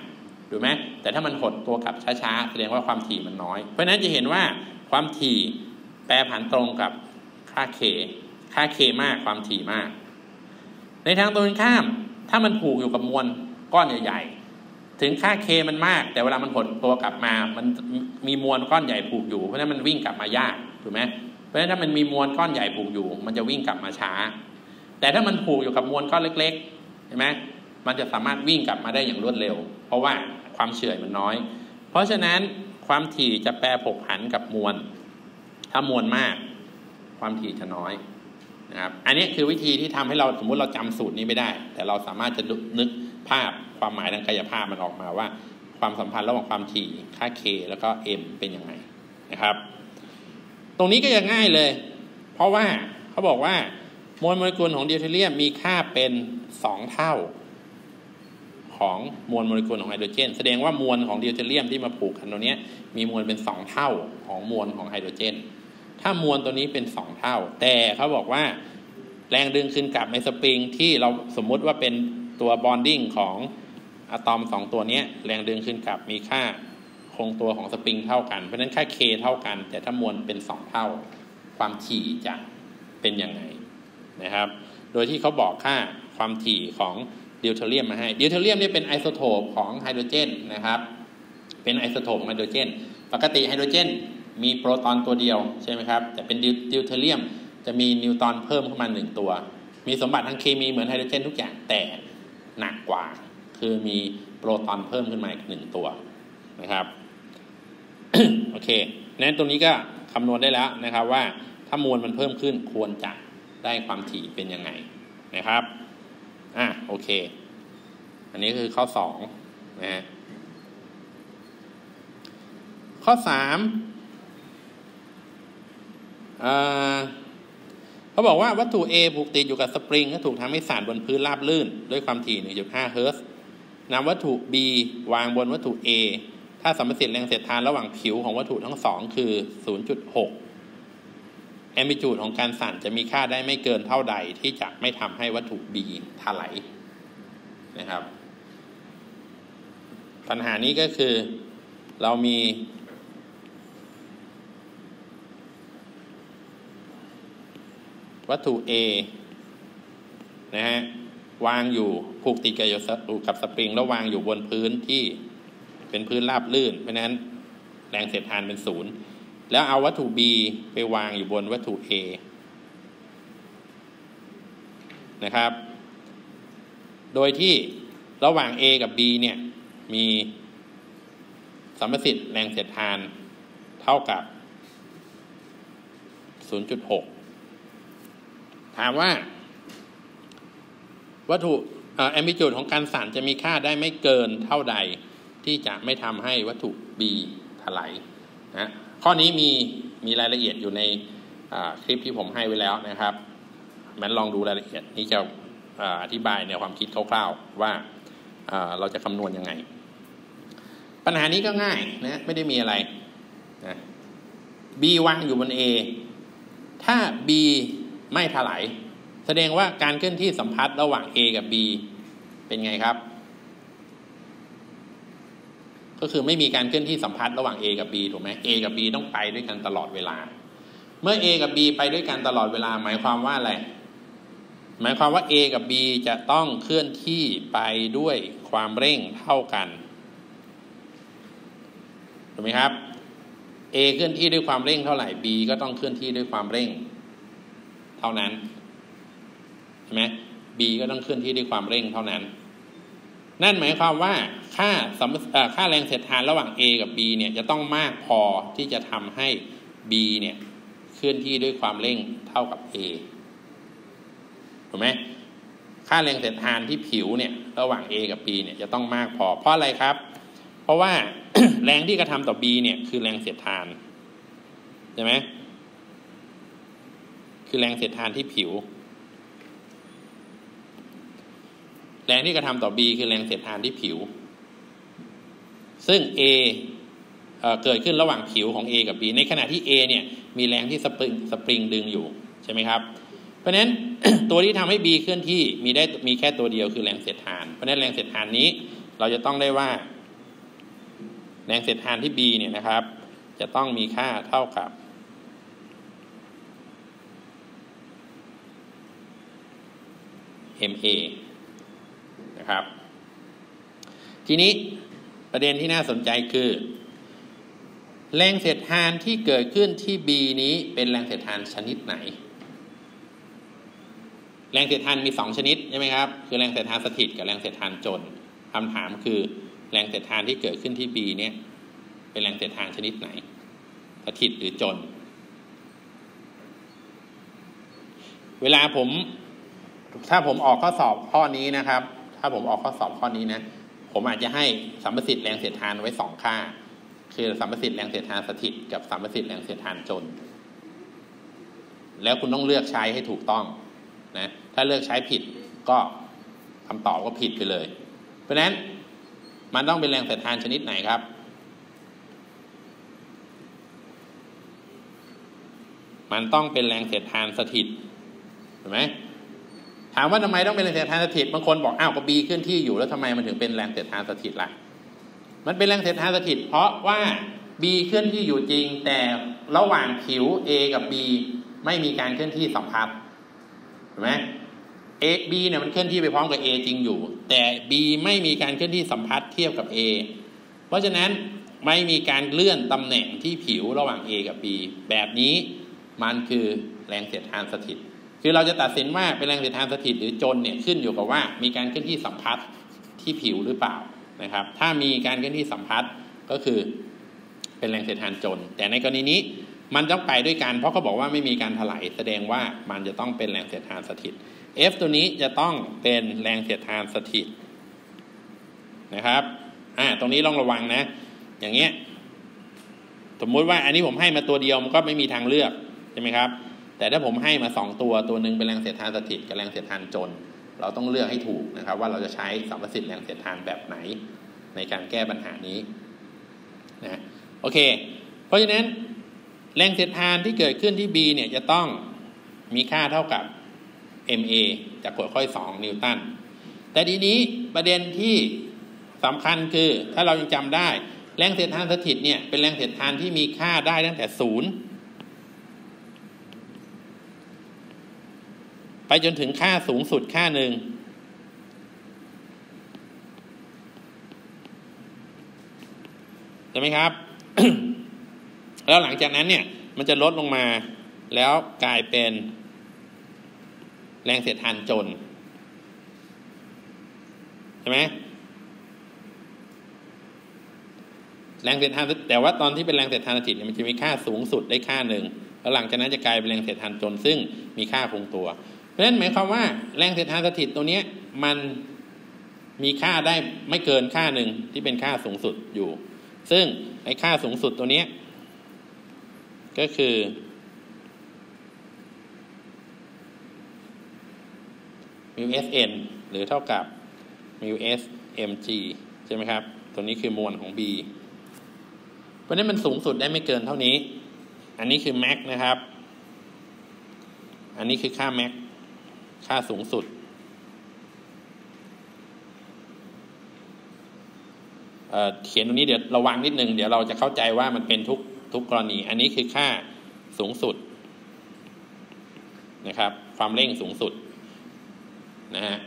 ถูกไหมแต่ถ้ามันหดตัวกลับช้าๆแสดงว่าความถี่มันน้อยเพราะฉะนั้นจะเห็นว่าความถี่แปรผันตรงกับค่า k ค่า k มากความถี่มากในทางตรงกันข้ามถ้ามันผูกอยู่กับมวลก้อนใหญ่ๆถึงค่า k มันมากแต่เวลามันหดตัวกลับมามันมีมวลก้อนใหญ่ผูกอยู่เพราะฉะนั้นมันวิ่งกลับมายากถูกไหมเพราะฉะนั้นถ้ามันมีมวลก้อนใหญ่ผูกอยู่มันจะวิ่งกลับมาช้าแต่ถ้ามันผูกอยู่กับมวลก้อนเล็กๆเห็นไหมมันจะสามารถวิ่งกลับมาได้อย่างรวดเร็วเพราะว่าความเฉื่อยมันน้อยเพราะฉะนั้นความถี่จะแปรผกผันกับมวลถ้ามวลมากความถี่จะน้อยนะครับอันนี้คือวิธีที่ทำให้เราสมมุติเราจำสูตรนี้ไม่ได้แต่เราสามารถจะนึกภาพความหมายทางกายภาพมันออกมาว่าความสัมพันธ์ระหว่างความถี่ค่า k แล้วก็ m เป็นยังไงนะครับตรงนี้ก็ยังง่ายเลยเพราะว่าเขาบอกว่ามวลโมเลกุลของดิวเทเรียมมีค่าเป็นสองเท่าของมวลโมเลกุลของไฮโดรเจนแสดงว่ามวลของดิวเทเรียมที่มาผูกกันตรงนี้มีมวลเป็นสองเท่าของมวลของไฮโดรเจนถ้ามวลตัวนี้เป็นสองเท่าแต่เขาบอกว่าแรงดึงขึ้นกลับในสปริงที่เราสมมุติว่าเป็นตัวบอนดิ้งของอะตอมสองตัวนี้แรงดึงขึ้นกลับมีค่าคงตัวของสปริงเท่ากันเพราะฉะนั้นค่า k เท่ากันแต่ถ้ามวลเป็นสองเท่าความถี่จะเป็นยังไงนะครับโดยที่เขาบอกค่าความถี่ของดิวเทเรียมมาให้ดิวเทเรียมนี่เป็นไอโซโทปของไฮโดรเจนนะครับเป็นไอโซโทปไฮโดรเจนปกติไฮโดรเจนมีโปรตอนตัวเดียวใช่ไหมครับแต่เป็นดิวเทเรียมจะมีนิวตรอนเพิ่มเข้ามาหนึ่งตัวมีสมบัติทางเคมีเหมือนไฮโดรเจนทุกอย่างแต่หนักกว่าคือมีโปรตอนเพิ่มขึ้นมาอีกหนึ่งตัวนะครับ โอเคนั้นตรงนี้ก็คำนวณได้แล้วนะครับว่าถ้ามวลมันเพิ่มขึ้นควรจะได้ความถี่เป็นยังไงนะครับอ่ะโอเคอันนี้คือข้อสองนะฮะข้อสามเอ่อเขาบอกว่าวัตถุ A ผูกติดอยู่กับสปริงก็ถูกทำให้สั่นบนพื้นราบลื่นด้วยความถี่ หนึ่งจุดห้า เฮิร์ตซ์นำวัตถุ B วางบนวัตถุ A ถ้าสัมพัทธ์แรงเสียดทานระหว่างผิวของวัตถุทั้งสองคือ ศูนย์จุดหก แอมพลิจูดของการสั่นจะมีค่าได้ไม่เกินเท่าใดที่จะไม่ทำให้วัตถุ B ถลายนะครับปัญหานี้ก็คือเรามีวัตถุ A นะฮะวางอยู่ผูกติดกับสปริงแล้ววางอยู่บนพื้นที่เป็นพื้นราบลื่นเพราะนั้นแรงเสียดทานเป็นศูนย์แล้วเอาวัตถุ B ไปวางอยู่บนวัตถุ A นะครับโดยที่ระหว่าง A กับ B เนี่ยมีสัมพัทธ์แรงเสียดทานเท่ากับ ศูนย์จุดหก ถามว่าวัตถุแอมพลิจูดของการสั่นจะมีค่าได้ไม่เกินเท่าใดที่จะไม่ทำให้วัตถุ B ถลายนะข้อนี้มีมีรายละเอียดอยู่ในคลิปที่ผมให้ไว้แล้วนะครับงั้นลองดูรายละเอียดนี้จะอธิบายแนวความคิดคร่าวๆว่าเราจะคำนวณยังไงปัญหานี้ก็ง่ายนะไม่ได้มีอะไรนะ B วางอยู่บน A ถ้า B ไม่ถลายแสดงว่าการเคลื่อนที่สัมพัทธ์ระหว่าง A กับ B เป็นไงครับก็คือไม่มีการเคลื่อนที่สัมพัทธ์ระหว่าง A กับ B ถูกไหม A กับ B ต้องไปด้วยกันตลอดเวลาเมื่อ A กับ B ไปด้วยกันตลอดเวลาหมายความว่าอะไรหมายความว่า A กับ B จะต้องเคลื่อนที่ไปด้วยความเร่งเท่ากันถูกไหมครับ A เคลื่อนที่ด้วยความเร่งเท่าไหร่ B ก็ต้องเคลื่อนที่ด้วยความเร่งเท่านั้นใช่ไหม B ก็ต้องเคลื่อนที่ด้วยความเร่งเท่านั้นนั่นหมายความว่าค่าค่าแรงเสียดทานระหว่าง A กับ B เนี่ยจะต้องมากพอที่จะทำให้ B เนี่ยเคลื่อนที่ด้วยความเร่งเท่ากับ A ถูกไหมค่าแรงเสียดทานที่ผิวเนี่ยระหว่าง A กับ B เนี่ยจะต้องมากพอเพราะอะไรครับเพราะว่า แรงที่กระทำต่อ B เนี่ยคือแรงเสียดทานใช่ไหมคือแรงเสียดทานที่ผิวแรงที่กระทำต่อ B คือแรงเสียดทานที่ผิวซึ่ง A เอ่อเกิดขึ้นระหว่างผิวของ A กับ B ในขณะที่ A เนี่ยมีแรงที่สปริงสปริงดึงอยู่ใช่ไหมครับเพราะฉะนั้น ตัวที่ทำให้ B เคลื่อนที่มีได้มีแค่ตัวเดียวคือแรงเสียดทานเพราะฉะนั้นแรงเสียดทานนี้เราจะต้องได้ว่าแรงเสียดทานที่ B เนี่ยนะครับจะต้องมีค่าเท่ากับ เอ็ม เอ นะครับทีนี้ประเด็นที่น่าสนใจคือแรงเสียดทานที่เกิดขึ้นที่ B นี้เป็นแรงเสียดทานชนิดไหนแรงเสียดทานมีสองชนิดใช่ไหมครับคือแรงเสียดทานสถิตกับแรงเสียดทานจนคำถามคือแรงเสียดทานที่เกิดขึ้นที่ B เนี่ยเป็นแรงเสียดทานชนิดไหนสถิตหรือจนเวลาผมถ้าผมออกข้อสอบข้อนี้นะครับถ้าผมออกข้อสอบข้อนี้นะผมอาจจะให้สัมประสิทธิ์แรงเสียดทานไว้สองค่าคือสัมประสิทธิ์แรงเสียดทานสถิตกับสัมประสิทธิ์แรงเสียดทานจนแล้วคุณต้องเลือกใช้ให้ถูกต้องนะถ้าเลือกใช้ผิดก็คำตอบก็ผิดไปเลยเพราะฉะนั้นมันต้องเป็นแรงเสียดทานชนิดไหนครับมันต้องเป็นแรงเสียดทานสถิตเห็นไหมถามว่าทำไมต้องเป็นแรงเสียดทานสถิตบางคนบอกอ้าวก็ B เคลื่อนที่อยู่แล้วทำไมมันถึงเป็นแรงเสียดทานสถิตล่ะมันเป็นแรงเสียดทานสถิตเพราะว่า B เคลื่อนที่อยู่จริงแต่ระหว่างผิว A กับ B ไม่มีการเคลื่อนที่สัมพัทธ์เห็นไหม A B เนี่ยมันเคลื่อนที่ไปพร้อมกับ A จริงอยู่แต่ B ไม่มีการเคลื่อนที่สัมพัทธ์เทียบกับ A เพราะฉะนั้นไม่มีการเลื่อนตำแหน่งที่ผิวระหว่าง A กับ B แบบนี้มันคือแรงเสียดทานสถิตคือเราจะตัดสินว่าเป็นแรงเสียดทานสถิตหรือจนเนี่ยขึ้นอยู่กับว่ามีการเคลื่อนที่สัมพัทธ์ที่ผิวหรือเปล่านะครับถ้ามีการเคลื่อนที่สัมพัทธ์ก็คือเป็นแรงเสียดทานจนแต่ในกรณีนี้มันต้องไปด้วยกันเพราะเขาบอกว่าไม่มีการถลายแสดงว่ามันจะต้องเป็นแรงเสียดทานสถิต F ตัวนี้จะต้องเป็นแรงเสียดทานสถิตนะครับอ่าตรงนี้ต้องระวังนะอย่างเงี้ยสมมุติว่าอันนี้ผมให้มาตัวเดียวมันก็ไม่มีทางเลือกใช่ไหมครับแต่ถ้าผมให้มาสองตัวตัวหนึ่งเป็นแรงเสียดทานสถิตกับแรงเสียดทานจนเราต้องเลือกให้ถูกนะครับว่าเราจะใช้สัมประสิทธิ์แรงเสียดทานแบบไหนในการแก้ปัญหานี้นะโอเคเพราะฉะนั้นแรงเสียดทานที่เกิดขึ้นที่ B เนี่ยจะต้องมีค่าเท่ากับ เอ็ม เอ จากกฎข้อสองนิวตันแต่ทีนี้ประเด็นที่สำคัญคือถ้าเรายังจำได้แรงเสียดทานสถิตเนี่ยเป็นแรงเสียดทานที่มีค่าได้ตั้งแต่ศูนย์ไปจนถึงค่าสูงสุดค่าหนึ่งใช่ไหมครับ แล้วหลังจากนั้นเนี่ยมันจะลดลงมาแล้วกลายเป็นแรงเสียดทานจนใช่ไหมแรงเสียดทานแต่ว่าตอนที่เป็นแรงเสียดทานสถิตเนี่ยมันจะมีค่าสูงสุดได้ค่าหนึ่งแล้วหลังจากนั้นจะกลายเป็นแรงเสียดทานจนซึ่งมีค่าคงตัวเพราะฉะนั้นหมายความว่าแรงเสียดทานสถิตตัวนี้มันมีค่าได้ไม่เกินค่าหนึ่งที่เป็นค่าสูงสุดอยู่ซึ่งไอ้ค่าสูงสุดตัวนี้ก็คือมิว เอส เอ็น หรือเท่ากับมิว เอส เอ็ม จี ใช่ไหมครับตัวนี้คือมวลของ B เพราะนั้นมันสูงสุดได้ไม่เกินเท่านี้อันนี้คือ max นะครับอันนี้คือค่า max ค่าสูงสุดเอ่อเขียนตรงนี้เดี๋ยวระวังนิดนึงเดี๋ยวเราจะเข้าใจว่ามันเป็นทุกทุกกรณีอันนี้คือค่าสูงสุดนะครับความเร่งสูงสุดนะฮะ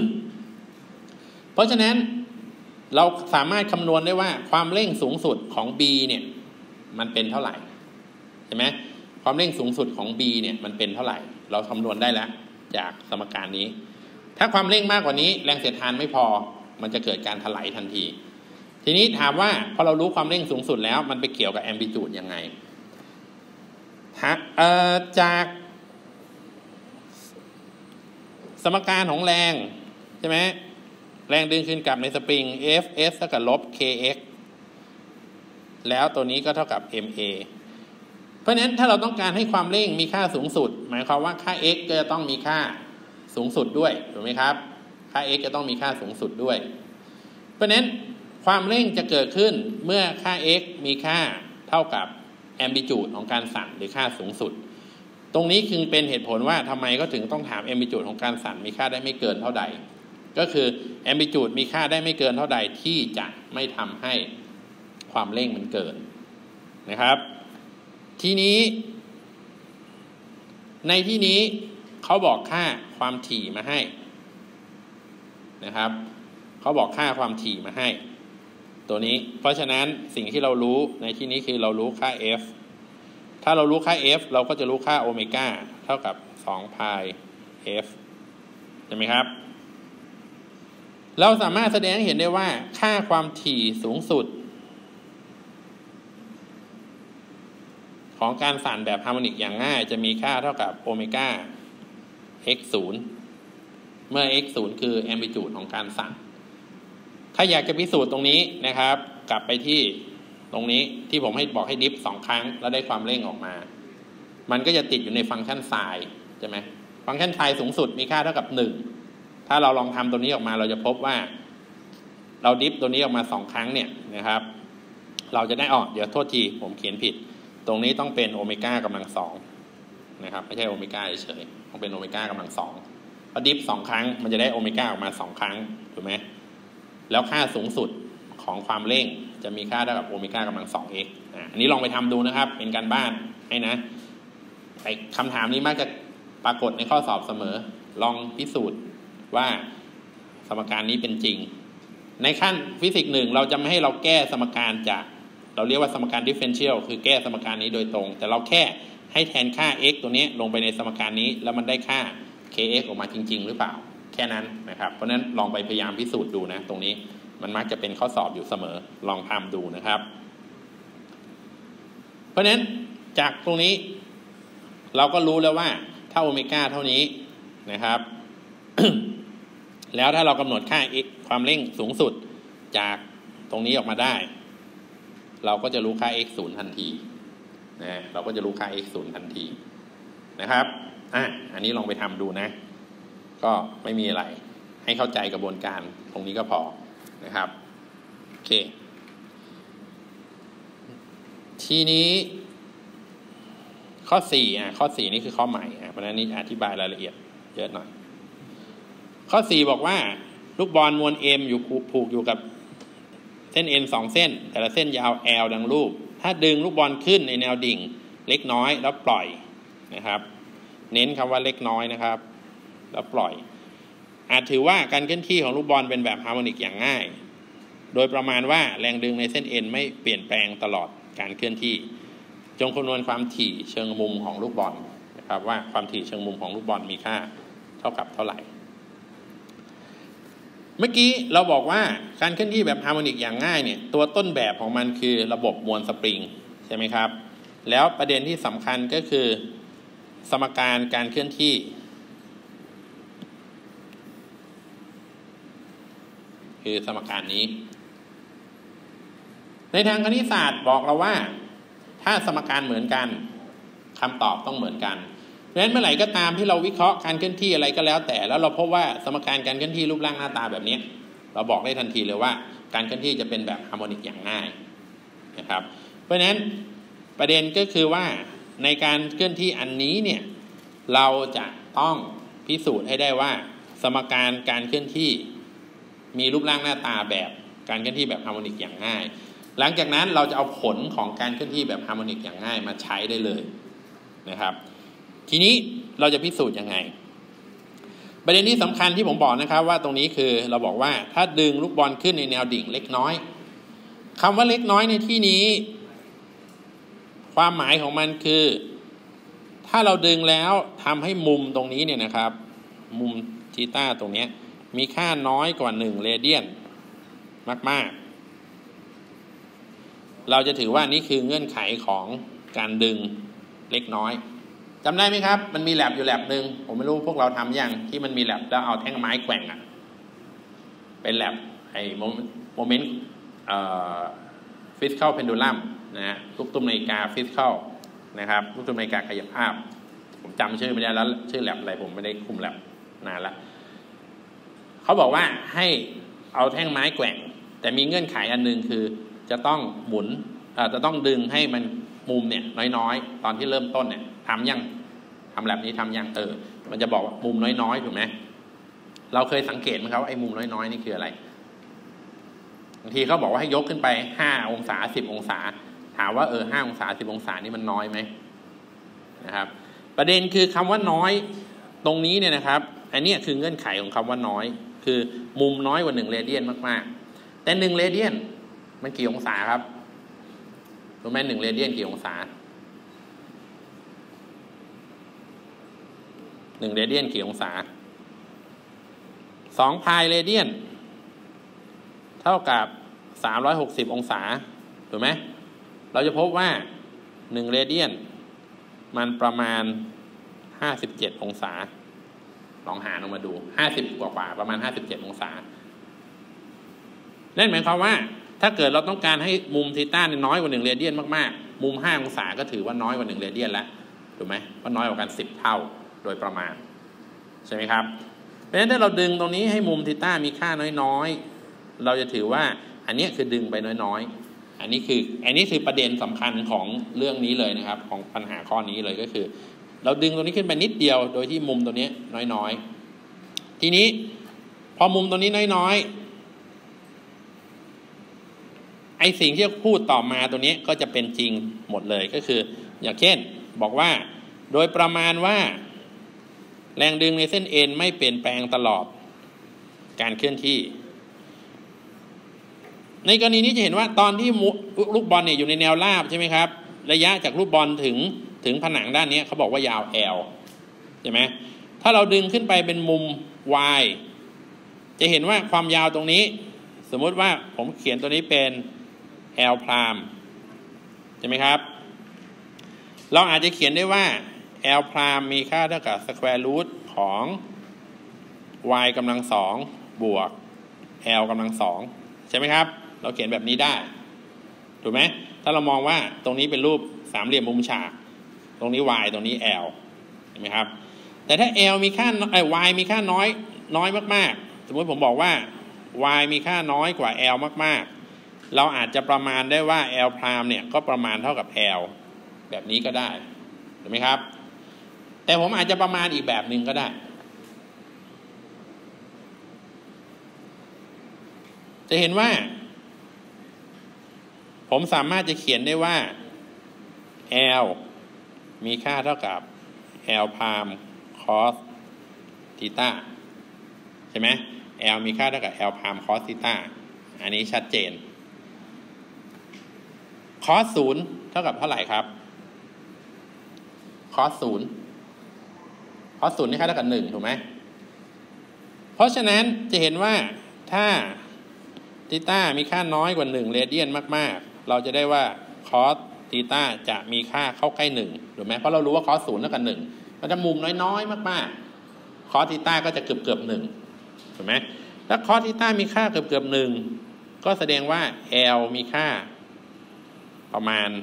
เพราะฉะนั้นเราสามารถคำนวณได้ว่าความเร่งสูงสุดของ B เนี่ยมันเป็นเท่าไหร่ใช่ไหมความเร่งสูงสุดของ B เนี่ยมันเป็นเท่าไหร่เราคำนวณได้แล้วจากสมการนี้ถ้าความเร่งมากกว่านี้แรงเสียดทานไม่พอมันจะเกิดการถลายทันทีทีนี้ถามว่าพอเรารู้ความเร่งสูงสุดแล้วมันไปเกี่ยวกับแอมพลิจูดยังไงเอ่อจากสมการของแรงใช่ไหมแรงดึงคืนกลับในสปริง F S เท่ากับลบ เค เอ็กซ์ แล้วตัวนี้ก็เท่ากับ เอ็ม เอ เพราะฉะนั้นถ้าเราต้องการให้ความเร่งมีค่าสูงสุดหมายความว่าค่า x ก็จะต้องมีค่าสูงสุดด้วยถูกไหมครับค่า x จะต้องมีค่าสูงสุดด้วยเพราะฉะนั้นความเร่งจะเกิดขึ้นเมื่อค่า x มีค่าเท่ากับแอมพลิจูดของการสั่นหรือค่าสูงสุดตรงนี้คือเป็นเหตุผลว่าทำไมก็ถึงต้องถามแอมพลิจูดของการสั่นมีค่าได้ไม่เกินเท่าใดก็คือแอมพลิจูดมีค่าได้ไม่เกินเท่าใดที่จะไม่ทำให้ความเร่งมันเกินนะครับทีนี้ในที่นี้เขาบอกค่าความถี่มาให้นะครับเขาบอกค่าความถี่มาให้ตัวนี้เพราะฉะนั้นสิ่งที่เรารู้ในที่นี้คือเรารู้ค่า f ถ้าเรารู้ค่า f เราก็จะรู้ค่าโอเมก้าเท่ากับสองพาย f ใช่ไหมครับเราสามารถแสดงให้เห็นได้ว่าค่าความถี่สูงสุดของการสั่นแบบฮาร์โมนิกอย่างง่ายจะมีค่าเท่ากับโอเมก้า x ศูนย์เมื่อ x ศูนย์คือแอมพลิจูดของการสั่นถ้าอยากจะพิสูจน์ตรงนี้นะครับกลับไปที่ตรงนี้ที่ผมให้บอกให้ดิฟสองครั้งแล้วได้ความเร่งออกมามันก็จะติดอยู่ในฟังก์ชันไซน์ใช่ไหมฟังก์ชันไซน์สูงสุดมีค่าเท่ากับหนึ่งถ้าเราลองทำตัวนี้ออกมาเราจะพบว่าเราดิฟตัวนี้ออกมาสองครั้งเนี่ยนะครับเราจะได้ออกเดี๋ยวโทษทีผมเขียนผิดตรงนี้ต้องเป็นโอเมก้ากำลังสองนะครับไม่ใช่โอเมก้าเฉยๆต้องเป็นโอเมก้ากำลังสองพอดิฟสองครั้งมันจะได้โอเมก้าออกมาสองครั้งถูกไหมแล้วค่าสูงสุดของความเร่งจะมีค่าเท่ากับโอเมก้ากำลังสอง x อ่ะอันนี้ลองไปทำดูนะครับเป็นการบ้านให้นะไอ้คำถามนี้มักจะปรากฏในข้อสอบเสมอลองพิสูจน์ว่าสมการนี้เป็นจริงในขั้นฟิสิกส์หนึ่งเราจะไม่ให้เราแก้สมการจากเราเรียกว่าสมการดิฟเฟนเชียลคือแก้สมการนี้โดยตรงแต่เราแค่ให้แทนค่า x ตัวนี้ลงไปในสมการนี้แล้วมันได้ค่า kx ออกมาจริงๆหรือเปล่าแค่นั้นนะครับเพราะนั้นลองไปพยายามพิสูจน์ดูนะตรงนี้มันมักจะเป็นข้อสอบอยู่เสมอลองทำดูนะครับเพราะนั้นจากตรงนี้เราก็รู้แล้วว่าถ้าโอเมก้าเท่านี้นะครับ แล้วถ้าเรากำหนดค่า x ความเร่งสูงสุดจากตรงนี้ออกมาได้เราก็จะรู้ค่า x ศูนย์ทันทีนะเราก็จะรู้ค่า x ศูนย์ทันทีนะครับอ่ะอันนี้ลองไปทำดูนะก็ไม่มีอะไรให้เข้าใจกระบวนการตรงนี้ก็พอนะครับโอเคทีนี้ข้อสี่อ่ะข้อสี่นี่คือข้อใหม่อ่ะเพราะฉะนั้นนี่อธิบายรายละเอียดเยอะหน่อยข้อสี่บอกว่าลูกบอลมวล m อยู่ผูกอยู่กับเส้น n สองเส้นแต่ละเส้นยาว l ดังรูปถ้าดึงลูกบอลขึ้นในแนวดิ่งเล็กน้อยแล้วปล่อยนะครับเน้นคำว่าเล็กน้อยนะครับแล้วปล่อยอาจถือว่าการเคลื่อนที่ของลูกบอลเป็นแบบฮาร์โมนิกอย่างง่ายโดยประมาณว่าแรงดึงในเส้น n ไม่เปลี่ยนแปลงตลอดการเคลื่อนที่จงคำนวณความถี่เชิงมุมของลูกบอลนะครับว่าความถี่เชิงมุมของลูกบอลมีค่าเท่ากับเท่าไหร่เมื่อกี้เราบอกว่าการเคลื่อนที่แบบฮาร์โมนิกอย่างง่ายเนี่ยตัวต้นแบบของมันคือระบบมวลสปริงใช่ไหมครับแล้วประเด็นที่สำคัญก็คือสมการการเคลื่อนที่คือสมการนี้ในทางคณิตศาสตร์บอกเราว่าถ้าสมการเหมือนกันคำตอบต้องเหมือนกันเพราะฉะนั้นเมื่อไหร่ก็ตามที่เราวิเคราะห์การเคลื่อนที่อะไรก็แล้วแต่แล้วเราพบว่าสมการการเคลื่อนที่รูปร่างหน้าตาแบบนี้เราบอกได้ทันทีเลยว่าการเคลื่อนที่จะเป็นแบบฮาร์โมนิกอย่างง่ายนะครับเพราะฉะนั้นประเด็นก็คือว่าในการเคลื่อนที่อันนี้เนี่ยเราจะต้องพิสูจน์ให้ได้ว่าสมการการเคลื่อนที่มีรูปร่างหน้าตาแบบการเคลื่อนที่แบบฮาร์โมนิกอย่างง่ายหลังจากนั้นเราจะเอาผลของการเคลื่อนที่แบบฮาร์โมนิกอย่างง่ายมาใช้ได้เลยนะครับทีนี้เราจะพิสูจน์ยังไงประเด็นที่สำคัญที่ผมบอกนะครับว่าตรงนี้คือเราบอกว่าถ้าดึงลูกบอลขึ้นในแนวดิ่งเล็กน้อยคำว่าเล็กน้อยในที่นี้ความหมายของมันคือถ้าเราดึงแล้วทำให้มุมตรงนี้เนี่ยนะครับมุมทีต้าตรงนี้มีค่าน้อยกว่าหนึ่งเรเดียนมากๆเราจะถือว่านี่คือเงื่อนไขของการดึงเล็กน้อยจำได้ไหมครับมันมีแลบอยู่แลบหนึ่งผมไม่รู้พวกเราทำยังที่มันมีแลบแล้วเอาแท่งไม้แกว่งอ่ะเป็นแลบไอ้โมเมนต์เอ่อฟิสิคอลเพนดูลัมนะฮะลูกตุ้มนาฬิกาฟิสิคอลนะครับลูกตุ้มนาฬิกากายภาพผมจำชื่อไม่ได้แล้วชื่อแลบอะไรผมไม่ได้คุมแลบนานละเขาบอกว่าให้เอาแท่งไม้แกว่งแต่มีเงื่อนไขอันนึงคือจะต้องหมุนเอ่อจะต้องดึงให้มันมุมเนี่ยน้อยๆตอนที่เริ่มต้นเนี่ยทำยังทำแบบนี้ทำยังเออมันจะบอกว่ามุมน้อยๆถูกไหมเราเคยสังเกตไหมครับว่าไอ้มุมน้อยๆนี่คืออะไรางทีเขาบอกว่าให้ยกขึ้นไปห้าองศาสิบองศาถามว่าเออห้าองศาสิบองศานี่มันน้อยไหมนะครับประเด็นคือคำว่าน้อยตรงนี้เนี่ยนะครับอันนี้คือเงื่อนไขของคำว่าน้อยคือมุมน้อยกว่าหนึ่งเรเดียนมากๆแต่หนึ่งเรเดียนมันกี่องศาครับรู้ไหมหนึ่งเรเดียนกี่องศาหนึ่งเรเดียนกี่องศาสองพายเรเดียนเท่ากับสามร้อยหกสิบองศาถูกไหมเราจะพบว่าหนึ่งเรเดียนมันประมาณห้าสิบเจ็ดองศาลองหารออกมาดูห้าสิบกว่าๆประมาณห้าสิบเจ็ดองศานั่นหมายความว่าถ้าเกิดเราต้องการให้มุมทีต้าน้อยกว่าหนึ่งเรเดียนมากๆมุมห้าองศาก็ถือว่าน้อยกว่าหนึ่งเรเดียนแล้วถูกไหมเพราะน้อยกว่ากันสิบเท่าโดยประมาณใช่ไหมครับเพราะฉะนั้นถ้าเราดึงตรงนี้ให้มุมทีต้ามีค่าน้อยๆเราจะถือว่าอันนี้คือดึงไปน้อยๆอันนี้คืออันนี้คือประเด็นสำคัญของเรื่องนี้เลยนะครับของปัญหาข้อนี้เลยก็คือเราดึงตรงนี้ขึ้นไปนิดเดียวโดยที่มุมตัวนี้น้อยๆทีนี้พอมุมตัวนี้น้อยๆไอสิ่งที่พูดต่อมาตัวนี้ก็จะเป็นจริงหมดเลยก็คืออย่างเช่นบอกว่าโดยประมาณว่าแรงดึงในเส้นเอ็นไม่เปลี่ยนแปลงตลอดการเคลื่อนที่ในกรณีนี้จะเห็นว่าตอนที่ลูกบอลเนี่ยอยู่ในแนวราบใช่ไหมครับระยะจากลูกบอลถึงถึงผนังด้านนี้เขาบอกว่ายาว L ใช่ไหมถ้าเราดึงขึ้นไปเป็นมุม Y จะเห็นว่าความยาวตรงนี้สมมุติว่าผมเขียนตัวนี้เป็น L พรามใช่ไหมครับเราอาจจะเขียนได้ว่า L พรามมีค่าเท่ากับ square root ของ y กำลังสองบวก L กำลังสองใช่ไหมครับเราเขียนแบบนี้ได้ถูกไหมถ้าเรามองว่าตรงนี้เป็นรูปสามเหลี่ยมมุมฉากตรงนี้ y ตรงนี้ L เห็นไหมครับแต่ถ้า L มีค่าไอ้ y มีค่าน้อยน้อยมากๆสมมติผมบอกว่า y มีค่าน้อยกว่า L มากๆเราอาจจะประมาณได้ว่า L พรามเนี่ยก็ประมาณเท่ากับ L แบบนี้ก็ได้เห็นไหมครับแต่ผมอาจจะประมาณอีกแบบหนึ่งก็ได้จะเห็นว่าผมสามารถจะเขียนได้ว่า L มีค่าเท่ากับ L พราม cos ธีต้าใช่ไหม L มีค่าเท่ากับ L พราม cos ธีต้าอันนี้ชัดเจน cos ศูนย์เท่ากับเท่าไหร่ครับ cos ศูนย์ cos ศูนย์นี่ค่าเท่ากับหนึ่งถูกไหมเพราะฉะนั้นจะเห็นว่าถ้าธีต้ามีค่าน้อยกว่าหนึ่งเรเดียนมากๆเราจะได้ว่า cos ธีต้าจะมีค่าเข้าใกล้หนึ่งถูกไหมเพราะเรารู้ว่า cos ศูนย์เท่ากับหนึ่งมันจะมุมน้อยๆมากๆ cos ธีต้าก็จะเกือบๆหนึ่งถูกไหมถ้า cos ธีต้ามีค่าเกือบๆหนึ่งก็แสดงว่า L มีค่าประมาณ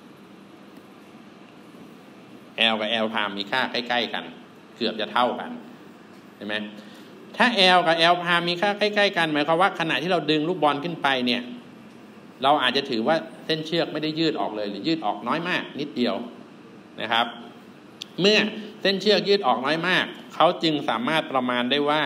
L กับ L พรามมีค่าใกล้ๆกันเกือบจะเท่ากันใช่ไหมถ้า L กับ L พรามมีค่าใกล้ๆกันหมายความว่าขณะที่เราดึงลูกบอลขึ้นไปเนี่ยเราอาจจะถือว่าเส้นเชือกไม่ได้ยืดออกเลยหรือยืดออกน้อยมากนิดเดียวนะครับเมื่อเส้นเชือกยืดออกน้อยมากเขาจึงสามารถประมาณได้ว่า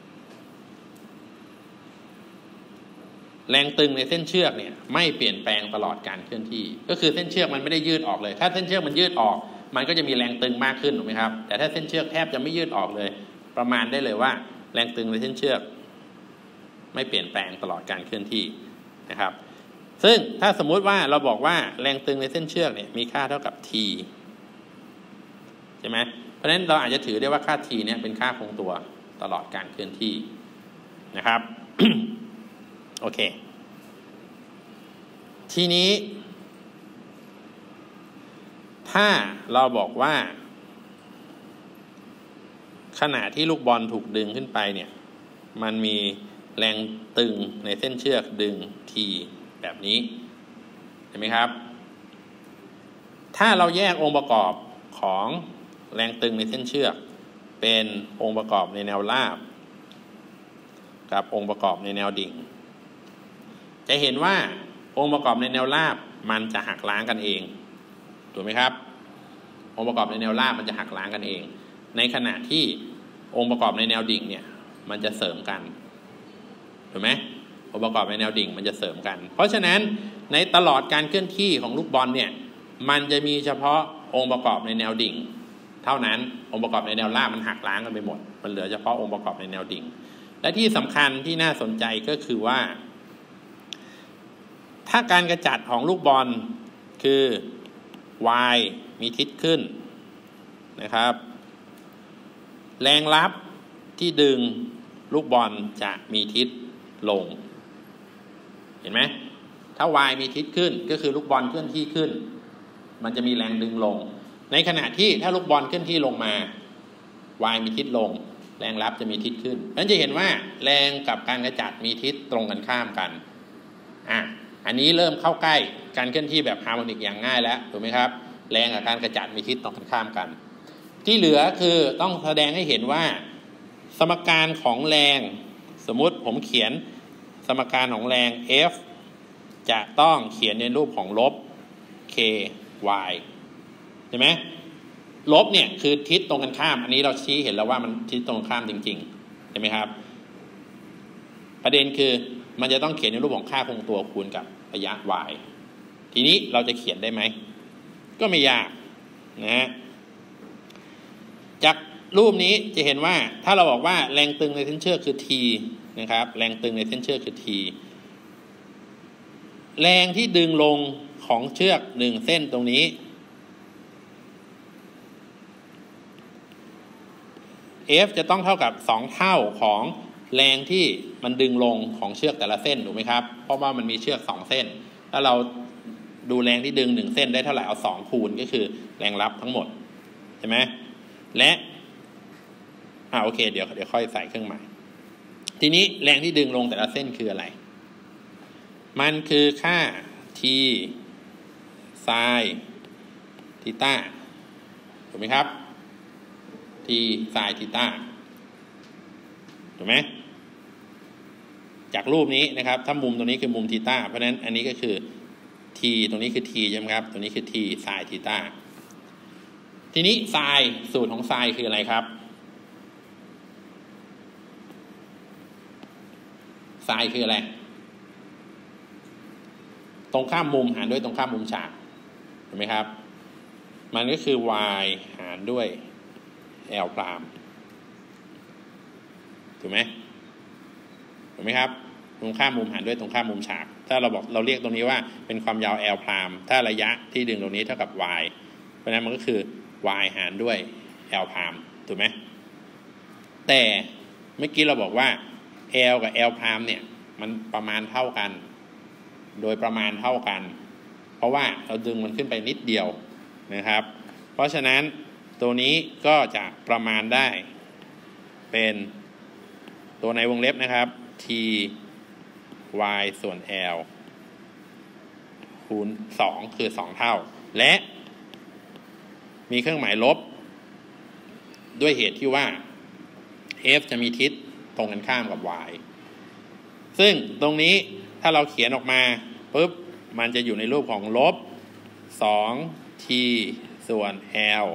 แรงตึงในเส้นเชือกเนี่ยไม่เปลี่ยนแปลงตลอดการเคลื่อนที่ก็คือเส้นเชือกมันไม่ได้ยืดออกเลยถ้าเส้นเชือกมันยืดออกมันก็จะมีแรงตึงมากขึ้นถูกไหมครับแต่ถ้าเส้นเชือกแทบจะไม่ยืดออกเลยประมาณได้เลยว่าแรงตึงในเส้นเชือกไม่เปลี่ยนแปลงตลอดการเคลื่อนที่นะครับซึ่งถ้าสมมุติว่าเราบอกว่าแรงตึงในเส้นเชือกเนี่ยมีค่าเท่ากับ t ใช่ไหมเพราะฉะนั้นเราอาจจะถือได้ว่าค่า t เนี่ยเป็นค่าคงตัวตลอดการเคลื่อนที่นะครับ โอเคทีนี้ถ้าเราบอกว่าขณะที่ลูกบอลถูกดึงขึ้นไปเนี่ยมันมีแรงตึงในเส้นเชือกดึง T แบบนี้เห็นไหมครับถ้าเราแยกองค์ประกอบของแรงตึงในเส้นเชือกเป็นองค์ประกอบในแนวราบกับองค์ประกอบในแนวดิ่งจะเห็นว่าองค์ประกอบในแนวราบมันจะหักล้างกันเองถูกไหมครับองค์ประกอบในแนวราบมันจะหักล้างกันเองในขณะที่องค์ประกอบในแนวดิ่งเนี่ยมันจะเสริมกันถูกไหมองค์ประกอบในแนวดิ่งมันจะเสริมกันเพราะฉะนั้นในตลอดการเคลื่อนที่ของลูกบอลเนี่ยมันจะมีเฉพาะองค์ประกอบในแนวดิ่งเท่านั้นองค์ประกอบในแนวราบมันหักล้างกันไปหมดมันเหลือเฉพาะองค์ประกอบในแนวดิ่งและที่สำคัญที่น่าสนใจก็คือว่าถ้าการกระจัดของลูกบอลคือ y มีทิศขึ้นนะครับแรงรับที่ดึงลูกบอลจะมีทิศลงเห็นไหมถ้า y มีทิศขึ้นก็คือลูกบอลเคลื่อนที่ขึ้นมันจะมีแรงดึงลงในขณะที่ถ้าลูกบอลเคลื่อนที่ลงมา y มีทิศลงแรงรับจะมีทิศขึ้นนั้นจะเห็นว่าแรงกับการกระจัดมีทิศตรงกันข้ามกันอ่ะอันนี้เริ่มเข้าใกล้การเคลื่อนที่แบบฮาร์โมนิกอย่างง่ายแล้วถูกไหมครับแรงกับการกระจัดมีทิศตรงกันข้ามกันที่เหลือคือต้องแสดงให้เห็นว่าสมการของแรงสมมุติผมเขียนสมการของแรง F จะต้องเขียนในรูปของลบ k y ใช่ไหมลบเนี่ยคือทิศตรงกันข้ามอันนี้เราชี้เห็นแล้วว่ามันทิศตรงข้ามจริงๆใช่ไหมครับประเด็นคือมันจะต้องเขียนในรูปของค่าคงตัวคูณกับระยะ y ทีนี้เราจะเขียนได้ไหมก็ไม่ยากนะฮะจากรูปนี้จะเห็นว่าถ้าเราบอกว่าแรงตึงในเส้นเชือกคือ t นะครับแรงตึงในเส้นเชือกคือ t แรงที่ดึงลงของเชือกหนึ่งเส้นตรงนี้ F จะต้องเท่ากับสองเท่าของแรงที่มันดึงลงของเชือกแต่ละเส้นถูกไหมครับเพราะว่ามันมีเชือกสองเส้นถ้าเราดูแรงที่ดึงหนึ่งเส้นได้เท่าไหร่เอาสองคูณก็คือแรงรับทั้งหมดใช่ไหมและอ่าโอเคเดี๋ยวเดี๋ยวค่อยใส่เครื่องหมายทีนี้แรงที่ดึงลงแต่ละเส้นคืออะไรมันคือค่า t ไซน์ทีต้าถูกไหมครับ t ไซน์ทีต้าถูกไหมจากรูปนี้นะครับถ้ามุมตรงนี้คือมุมทีต้าเพราะฉะนั้นอันนี้ก็คือ t ตรงนี้คือ t ใช่ไหมครับตรงนี้คือ t ไซน์ทีต้าทีนี้ไซน์สูตรของไซน์คืออะไรครับไซน์คืออะไรตรงข้ามมุมหารด้วยตรงข้ามมุมฉากเห็นไหมครับมันก็คือ y หารด้วย l พรามถูกไหมถูกไหมครับตรงข้ามมุมหารด้วยตรงข้ามมุมฉากถ้าเราบอกเราเรียกตรงนี้ว่าเป็นความยาว l พรามถ้าระยะที่ดึงตรงนี้เท่ากับ y เพราะฉะนั้นมันก็คือ y หารด้วย l พรามถูกไหมแต่เมื่อกี้เราบอกว่า l กับ l พรามเนี่ยมันประมาณเท่ากันโดยประมาณเท่ากันเพราะว่าเราดึงมันขึ้นไปนิดเดียวนะครับเพราะฉะนั้นตัวนี้ก็จะประมาณได้เป็นตัวในวงเล็บนะครับ t y ส่วน l คูณสองคือสองเท่าและมีเครื่องหมายลบด้วยเหตุที่ว่า f จะมีทิศตรงกันข้ามกับ y ซึ่งตรงนี้ถ้าเราเขียนออกมาปุ๊บมันจะอยู่ในรูปของลบ สอง t ส่วน l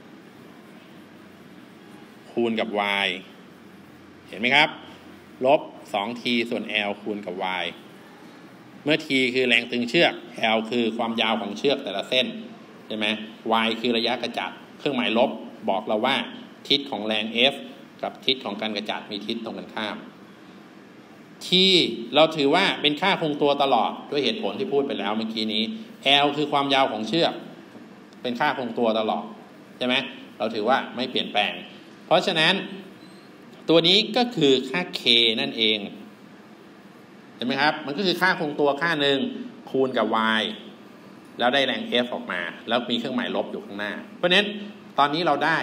คูณกับ y เห็นไหมครับลบ สอง t ส่วน l คูณกับ y เมื่อ t คือแรงตึงเชือก l คือความยาวของเชือกแต่ละเส้นใช่ไหม y คือระยะกระจัดเครื่องหมายลบบอกเราว่าทิศของแรง f กับทิศของการกระจัดมีทิศตรงกันข้าม t เราถือว่าเป็นค่าคงตัวตลอดด้วยเหตุผลที่พูดไปแล้วเมื่อกี้นี้ l คือความยาวของเชือกเป็นค่าคงตัวตลอดใช่ไหมเราถือว่าไม่เปลี่ยนแปลงเพราะฉะนั้นตัวนี้ก็คือค่า k นั่นเองเห็นไหมครับมันก็คือค่าคงตัวค่าหนึ่งคูณกับ y แล้วได้แรง f ออกมาแล้วมีเครื่องหมายลบอยู่ข้างหน้าเพราะฉะนั้นตอนนี้เราได้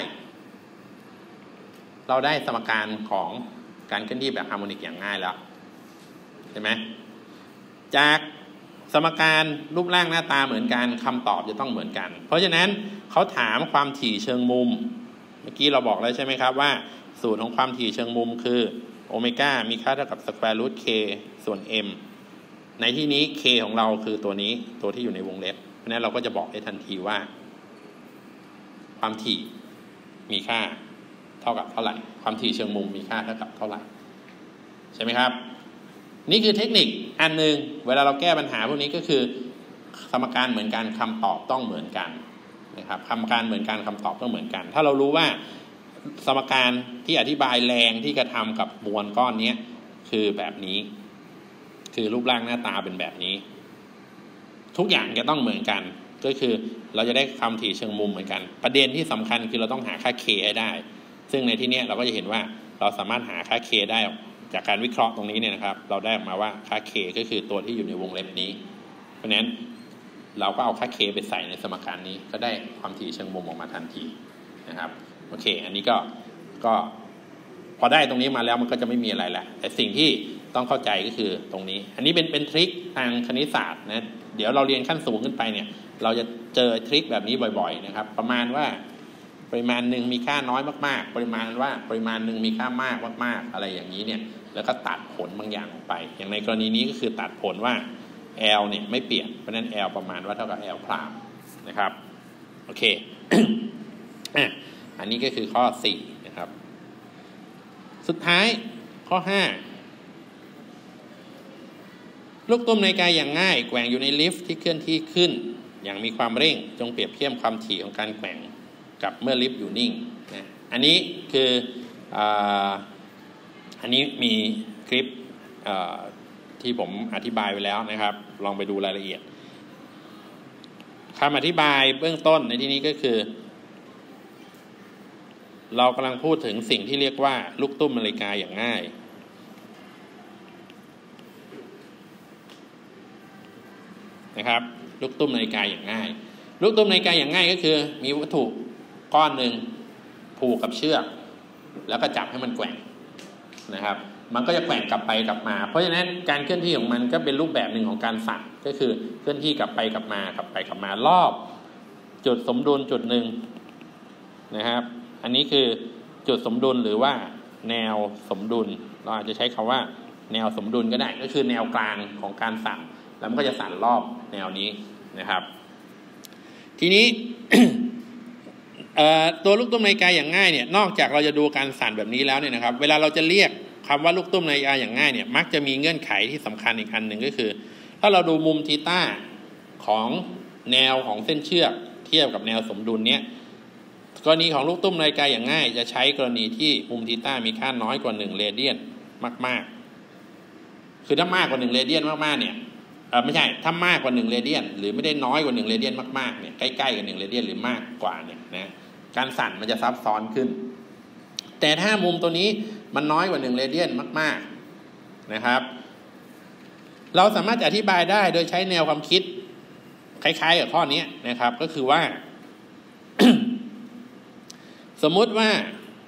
เราได้สมการของการเคลื่อนที่แบบฮาร์โมนิกอย่างง่ายแล้วใช่ไหมจากสมการรูปร่างหน้าตาเหมือนกันคำตอบจะต้องเหมือนกันเพราะฉะนั้นเขาถามความถี่เชิงมุมเมื่อกี้เราบอกแล้วใช่ไหมครับว่าสูตรของความถี่เชิงมุมคือโอเมก้ามีค่าเท่ากับสแควร์รูท k ส่วน m ในที่นี้ k ของเราคือตัวนี้ตัวที่อยู่ในวงเล็บเพราะฉะนั้นเราก็จะบอกได้ทันทีว่าความถี่มีค่าเท่ากับเท่าไหร่ความถี่เชิงมุมมีค่าเท่ากับเท่าไหร่ใช่ไหมครับนี่คือเทคนิคอันนึงเวลาเราแก้ปัญหาพวกนี้ก็คือสมการเหมือนกันคำตอบต้องเหมือนกันนะครับสมการเหมือนกันคำตอบต้องเหมือนกันถ้าเรารู้ว่าสมการที่อธิบายแรงที่กระทำกับมวลก้อนนี้คือแบบนี้คือรูปร่างหน้าตาเป็นแบบนี้ทุกอย่างจะต้องเหมือนกันก็คือเราจะได้คำถี่เชิงมุมเหมือนกันประเด็นที่สำคัญคือเราต้องหาค่า k ให้ได้ซึ่งในที่นี้เราก็จะเห็นว่าเราสามารถหาค่า k ได้จากการวิเคราะห์ตรงนี้เนี่ยนะครับเราได้ออกมาว่าค่า k ก็คือตัวที่อยู่ในวงเล็บนี้เพราะฉะนั้นเราก็เอาค่า k ไปใส่ในสมการนี้ก็ได้ความถี่เชิงมุมออกมาทันทีนะครับโอเคอันนี้ก็ก็พอได้ตรงนี้มาแล้วมันก็จะไม่มีอะไรแล้วแต่สิ่งที่ต้องเข้าใจก็คือตรงนี้อันนี้เป็นเป็นทริคทางคณิตศาสตร์นะเดี๋ยวเราเรียนขั้นสูงขึ้นไปเนี่ยเราจะเจอทริคแบบนี้บ่อยๆนะครับประมาณว่าปริมาณหนึ่งมีค่าน้อยมากๆปริมาณว่าปริมาณหนึ่งมีค่ามากมากๆอะไรอย่างนี้เนี่ยแล้วก็ตัดผลบางอย่างออกไปอย่างในกรณีนี้ก็คือตัดผลว่า L เนี่ยไม่เปลี่ยนเพราะนั้น L ประมาณว่าเท่ากับ L พรามนะครับโอเค อันนี้ก็คือข้อสี่นะครับสุดท้ายข้อห้าลูกตุ้มนาฬิกาอย่างง่ายแกว่งอยู่ในลิฟต์ที่เคลื่อนที่ขึ้นอย่างมีความเร่งจงเปรียบเทียบความถี่ของการแกว่งกับเมื่อลิฟต์อยู่นิ่งนะอันนี้คืออ่าอันนี้มีคลิปที่ผมอธิบายไว้แล้วนะครับลองไปดูรายละเอียดคำอธิบายเบื้องต้นในที่นี้ก็คือเรากำลังพูดถึงสิ่งที่เรียกว่าลูกตุ้มนาฬิกาอย่างง่ายนะครับลูกตุ้มนาฬิกาอย่างง่ายลูกตุ้มนาฬิกาอย่างง่ายก็คือมีวัตถุก้อนหนึ่งผูกกับเชือกแล้วก็จับให้มันแกว่งนะครับมันก็จะแกว่งกลับไปกลับมาเพราะฉะนั้นการเคลื่อนที่ของมันก็เป็นรูปแบบหนึ่งของการสั่นก็คือเคลื่อนที่กลับไปกลับมากลับไปกลับมารอบจุดสมดุลจุดหนึ่งนะครับอันนี้คือจุดสมดุลหรือว่าแนวสมดุลเราอาจจะใช้คำว่าแนวสมดุลก็ได้ก็คือแนวกลางของการสั่นแล้วมันก็จะสั่นรอบแนวนี้นะครับทีนี้ ตัวลูกตุ้มนาฬิกาอย่างง่ายเนี่ยนอกจากเราจะดูการสั่นแบบนี้แล้วเนี่ยนะครับเวลาเราจะเรียกคำว่าลูกตุ้มนาฬิกาอย่างง่ายเนี่ยมักจะมีเงื่อนไขที่สำคัญอีกอันหนึ่งก็คือถ้าเราดูมุมทีต้าของแนวของเส้นเชือกเทียบกับแนวสมดุลเนี่ยกรณีของลูกตุ้มนาฬิกาอย่างง่ายจะใช้กรณีที่มุมทีต้ามีค่าน้อยกว่าหนึ่งเรเดียนมากๆคือถ้ามากกว่าหนึ่งเรเดียนมากๆเนี่ยเออไม่ใช่ถ้ามากกว่าหนึ่งเรเดียนหรือไม่ได้น้อยกว่าหนึ่งเรเดียนมากๆเนี่ยใกล้ๆกับหนึ่งเรเดียนหรือมากกว่าเนี่ยนะการสั่นมันจะซับซ้อนขึ้นแต่ถ้ามุมตัวนี้มันน้อยกว่าหนึ่งเรเดียนมากๆนะครับเราสามารถจะอธิบายได้โดยใช้แนวความคิดคล้ายๆกับข้อนี้นะครับก็คือว่า สมมุติว่า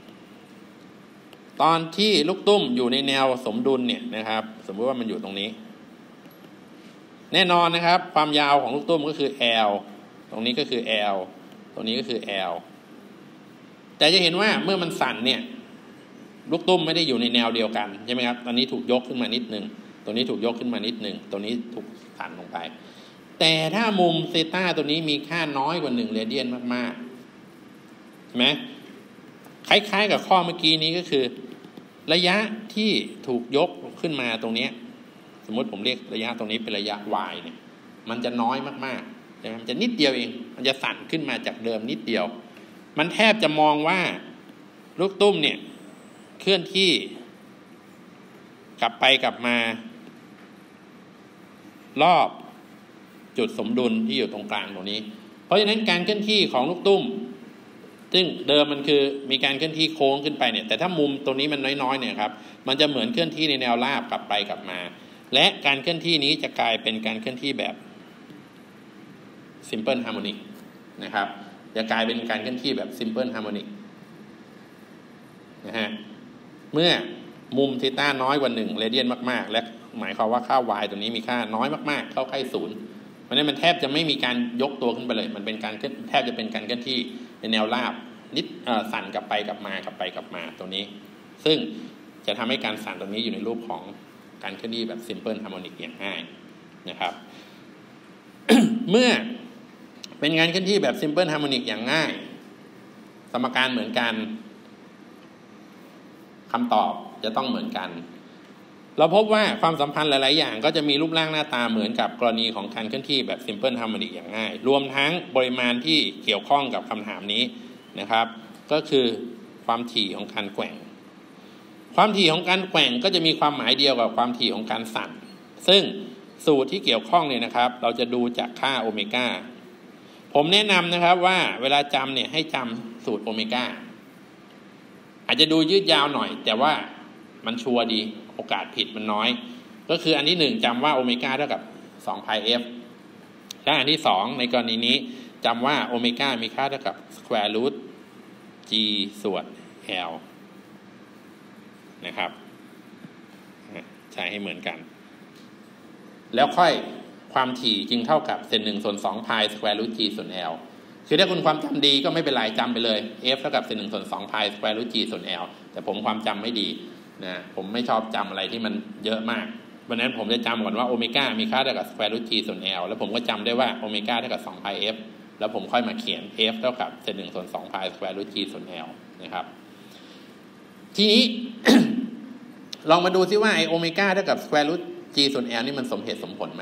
ตอนที่ลูกตุ้มอยู่ในแนวสมดุลเนี่ยนะครับสมมุติว่ามันอยู่ตรงนี้แน่นอนนะครับความยาวของลูกตุ้มก็คือ L ตรงนี้ก็คือ L ตรงนี้ก็คือ L แต่จะเห็นว่าเมื่อมันสั่นเนี่ยลูกตุ้มไม่ได้อยู่ในแนวเดียวกันใช่ไหมครับตอนนี้ถูกยกขึ้นมานิดนึงตรงนี้ถูกยกขึ้นมานิดนึงตรงนี้ถูกสั่นลงไปแต่ถ้ามุมเซต้าตัวนี้มีค่าน้อยกว่าหนึ่งเรเดียนมากๆใช่ไหมคล้ายๆกับข้อเมื่อกี้นี้ก็คือระยะที่ถูกยกขึ้นมาตรงนี้สมมติผมเรียกระยะตรงนี้เป็นระยะ y เนี่ยมันจะน้อยมากๆนะมันจะนิดเดียวเองมันจะสั่นขึ้นมาจากเดิมนิดเดียวมันแทบจะมองว่าลูกตุ้มเนี่ยเคลื่อนที่กลับไปกลับมารอบจุดสมดุลที่อยู่ตรงกลางตรงนี้เพราะฉะนั้นการเคลื่อนที่ของลูกตุ้มซึ่งเดิมมันคือมีการเคลื่อนที่โค้งขึ้นไปเนี่ยแต่ถ้ามุมตรงนี้มันน้อยๆเนี่ยครับมันจะเหมือนเคลื่อนที่ในแนวราบกลับไปกลับมาและการเคลื่อนที่นี้จะกลายเป็นการเคลื่อนที่แบบ simple harmonic นะครับจะกลายเป็นการเคลื่อนที่แบบ simple harmonic นะฮะเมื่อมุมทีต้าน้อยกว่าหนึ่งเรเดียนมากๆและหมายความว่าค่า y ตัวนี้มีค่าน้อยมากๆเข้าใกล้ศูนย์เพราะฉะนั้นมันแทบจะไม่มีการยกตัวขึ้นไปเลยมันเป็นการแทบจะเป็นการเคลื่อนที่ในแนวราบนิดสั่นกลับไปกลับมากลับไปกลับมาตรงนี้ซึ่งจะทำให้การสั่นตรงนี้อยู่ในรูปของการเคลื่อนที่แบบ simple harmonic อย่างง่ายนะครับ เมื่อเป็นงานเคลื่อนที่แบบ simple harmonic อย่างง่ายสมการเหมือนกันคำตอบจะต้องเหมือนกันเราพบว่าความสัมพันธ์หลายๆอย่างก็จะมีรูปร่างหน้าตาเหมือนกับกรณีของการเคลื่อนที่แบบ simple harmonic อย่างง่ายรวมทั้งปริมาณที่เกี่ยวข้องกับคำถามนี้นะครับก็คือความถี่ของการแกว่งความถี่ของการแกว่งก็จะมีความหมายเดียวกับความถี่ของการสั่นซึ่งสูตรที่เกี่ยวข้องเนี่ยนะครับเราจะดูจากค่าโอเมก้าผมแนะนำนะครับว่าเวลาจำเนี่ยให้จำสูตรโอเมก้าอาจจะดูยืดยาวหน่อยแต่ว่ามันชัวร์ดีโอกาสผิดมันน้อยก็คืออันที่หนึ่งจำว่าโอเมก้าเท่ากับสอง pi f และอันที่สองในกรณีนี้จำว่าโอเมก้ามีค่าเท่ากับ square root g ส่วน l นะครับใช้ให้เหมือนกันแล้วค่อยความถี่จึงเท่ากับเศษหนึ่งส่วนสอง pi square root g ส่วน l คือถ้าคุณความจำดีก็ไม่เป็นไรจำไปเลย f เท่ากับเศษหนึ่งส่วนสอง pi square root g ส่วน l แต่ผมความจำไม่ดีนะผมไม่ชอบจำอะไรที่มันเยอะมากเพราะนั้นผมจะจำก่อนว่าโอเมก้ามีค่าเท่ากับ square root g ส่วน l แล้วผมก็จำได้ว่าโอเมก้าเท่ากับสอง pi f แล้วผมค่อยมาเขียน f เท่ากับเศษหนึ่งส่วนสอง pi square root g ส่วน l นะครับทีนี้ ลองมาดูซิว่าไอโอเมก้าเท่ากับ square root g ส่วน l นี่มันสมเหตุสมผลไหม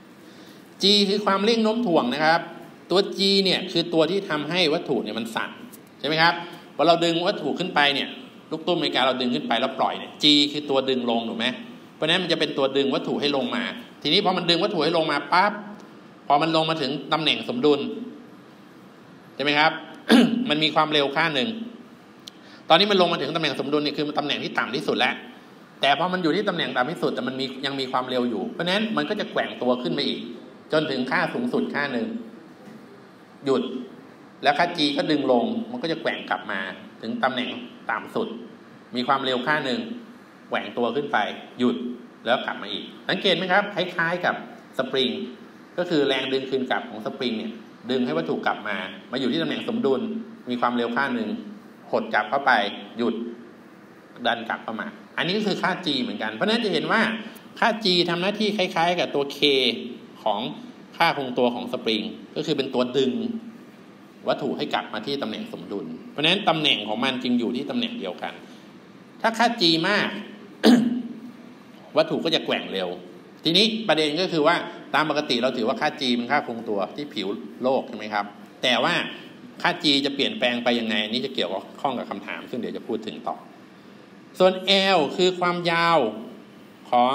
g คือความเร่งโน้มถ่วงนะครับตัว g เนี่ยคือตัวที่ทำให้วัตถุเนี่ยมันสั่นใช่ไหมครับพอเราดึงวัตถุขึ้นไปเนี่ยลูกตุ้มอเมริกาเราดึงขึ้นไปแล้วปล่อยเนี่ย g คือตัวดึงลงถูกไหมเพราะฉะนั้นมันจะเป็นตัวดึงวัตถุให้ลงมาทีนี้พอมันดึงวัตถุให้ลงมาปั๊บพอมันลงมาถึงตำแหน่งสมดุลใช่ไหมครับ มันมีความเร็วค่าหนึ่งตอนนี้มันลงมาถึงตำแหน่งสมดุลเนี่ยคือตำแหน่งที่ต่ำที่สุดแล้วแต่พอมันอยู่ที่ตำแหน่งต่ำที่สุดแต่มันมียังมีความเร็วอยู่เพราะฉะนั้นมันก็จะแกว่งตัวขึ้นไปอีกจนถึงค่าสูงสุดค่าหนึ่งหยุดแล้วค่า g ก็ดึงลงมันก็จะแกว่งกลับมาถึงตำแหน่งต่ำสุดมีความเร็วค่าหนึ่งแกว่งตัวขึ้นไปหยุดแล้วกลับมาอีกสังเกตไหมครับคล้ายๆกับสปริงก็คือแรงดึงคืนกลับของสปริงเนี่ยดึงให้วัตถุกลับมามาอยู่ที่ตำแหน่งสมดุลมีความเร็วค่าหนึ่งหดกลับเข้าไปหยุดดันกลับเข้ามาอันนี้ก็คือค่า g เหมือนกันเพราะฉะนั้นจะเห็นว่าค่า g ทำหน้าที่คล้ายๆกับตัว k ของค่าคงตัวของสปริงก็คือเป็นตัวดึงวัตถุให้กลับมาที่ตำแหน่งสมดุลเพราะฉะนั้นตำแหน่งของมันจึงอยู่ที่ตำแหน่งเดียวกันถ้าค่า g มาก วัตถุก็จะแกว่งเร็วทีนี้ประเด็นก็คือว่าตามปกติเราถือว่าค่า g เป็นค่าคงตัวที่ผิวโลกใช่ไหมครับแต่ว่าค่า g จะเปลี่ยนแปลงไปยังไงนี่จะเกี่ยวข้องกับคำถามซึ่งเดี๋ยวจะพูดถึงต่อส่วน l คือความยาวของ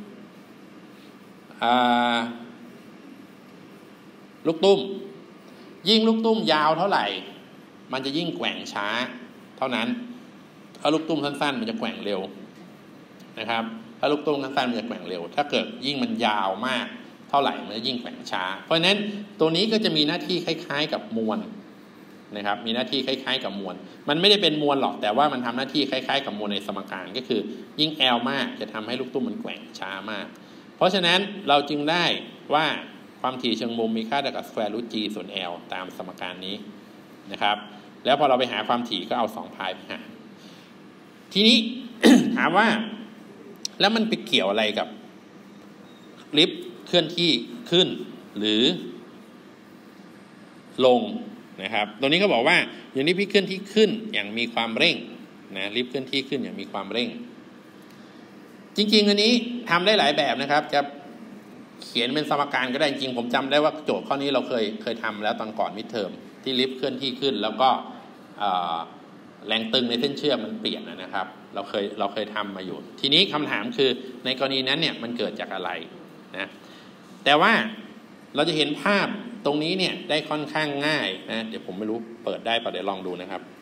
อ่าลูกตุ้มยิ่งลูกตุ้มยาวเท่าไหร่มันจะยิ่งแกว่งช้าเท่านั้นถ้าลูกตุ้มสั้นๆมันจะแกว่งเร็วนะครับถ้าลูกตุ้มสั้นๆมันจะแกว่งเร็วถ้าเกิดยิ่งมันยาวมากเท่าไหร่มันจะยิ่งแกว่งช้าเพราะฉะนั้นตัวนี้ก็จะมีหน้าที่คล้ายๆกับมวลนะครับมีหน้าที่คล้ายๆกับมวลมันไม่ได้เป็นมวลหรอกแต่ว่ามันทำหน้าที่คล้ายๆกับมวลในสมการก็คือยิ่ง L มากจะทำให้ลูกตุ้มมันแกว่งช้ามากเพราะฉะนั้นเราจึงได้ว่าความถี่เชิงมุมมีค่าเท่ากับ square root g ส่วน l ตามสมการนี้นะครับแล้วพอเราไปหาความถี่ก็เอาสองพายไปหาทีนี้ ถามว่าแล้วมันไปเกี่ยวอะไรกับลิฟต์เคลื่อนที่ขึ้นหรือลงนะครับตรงนี้ก็บอกว่าอย่างนี้พี่เคลื่อนที่ขึ้นอย่างมีความเร่งนะลิฟต์เคลื่อนที่ขึ้นอย่างมีความเร่งจริงๆอันนี้ทำได้หลายแบบนะครับจะเขียนเป็นสมการก็ได้จริงผมจำได้ว่าโจทย์ข้อนี้เราเคยเคยทำแล้วตอนก่อนมิดเทอมที่ลิฟต์เคลื่อนที่ขึ้นแล้วก็แรงตึงในเส้นเชื่อมมันเปลี่ยนนะครับเราเคยเราเคยทำมาอยู่ทีนี้คำถามคือในกรณีนั้นเนี่ยมันเกิดจากอะไรนะแต่ว่าเราจะเห็นภาพตรงนี้เนี่ยได้ค่อนข้างง่ายนะเดี๋ยวผมไม่รู้เปิดได้ป่ะเดี๋ยวลองดูนะครับ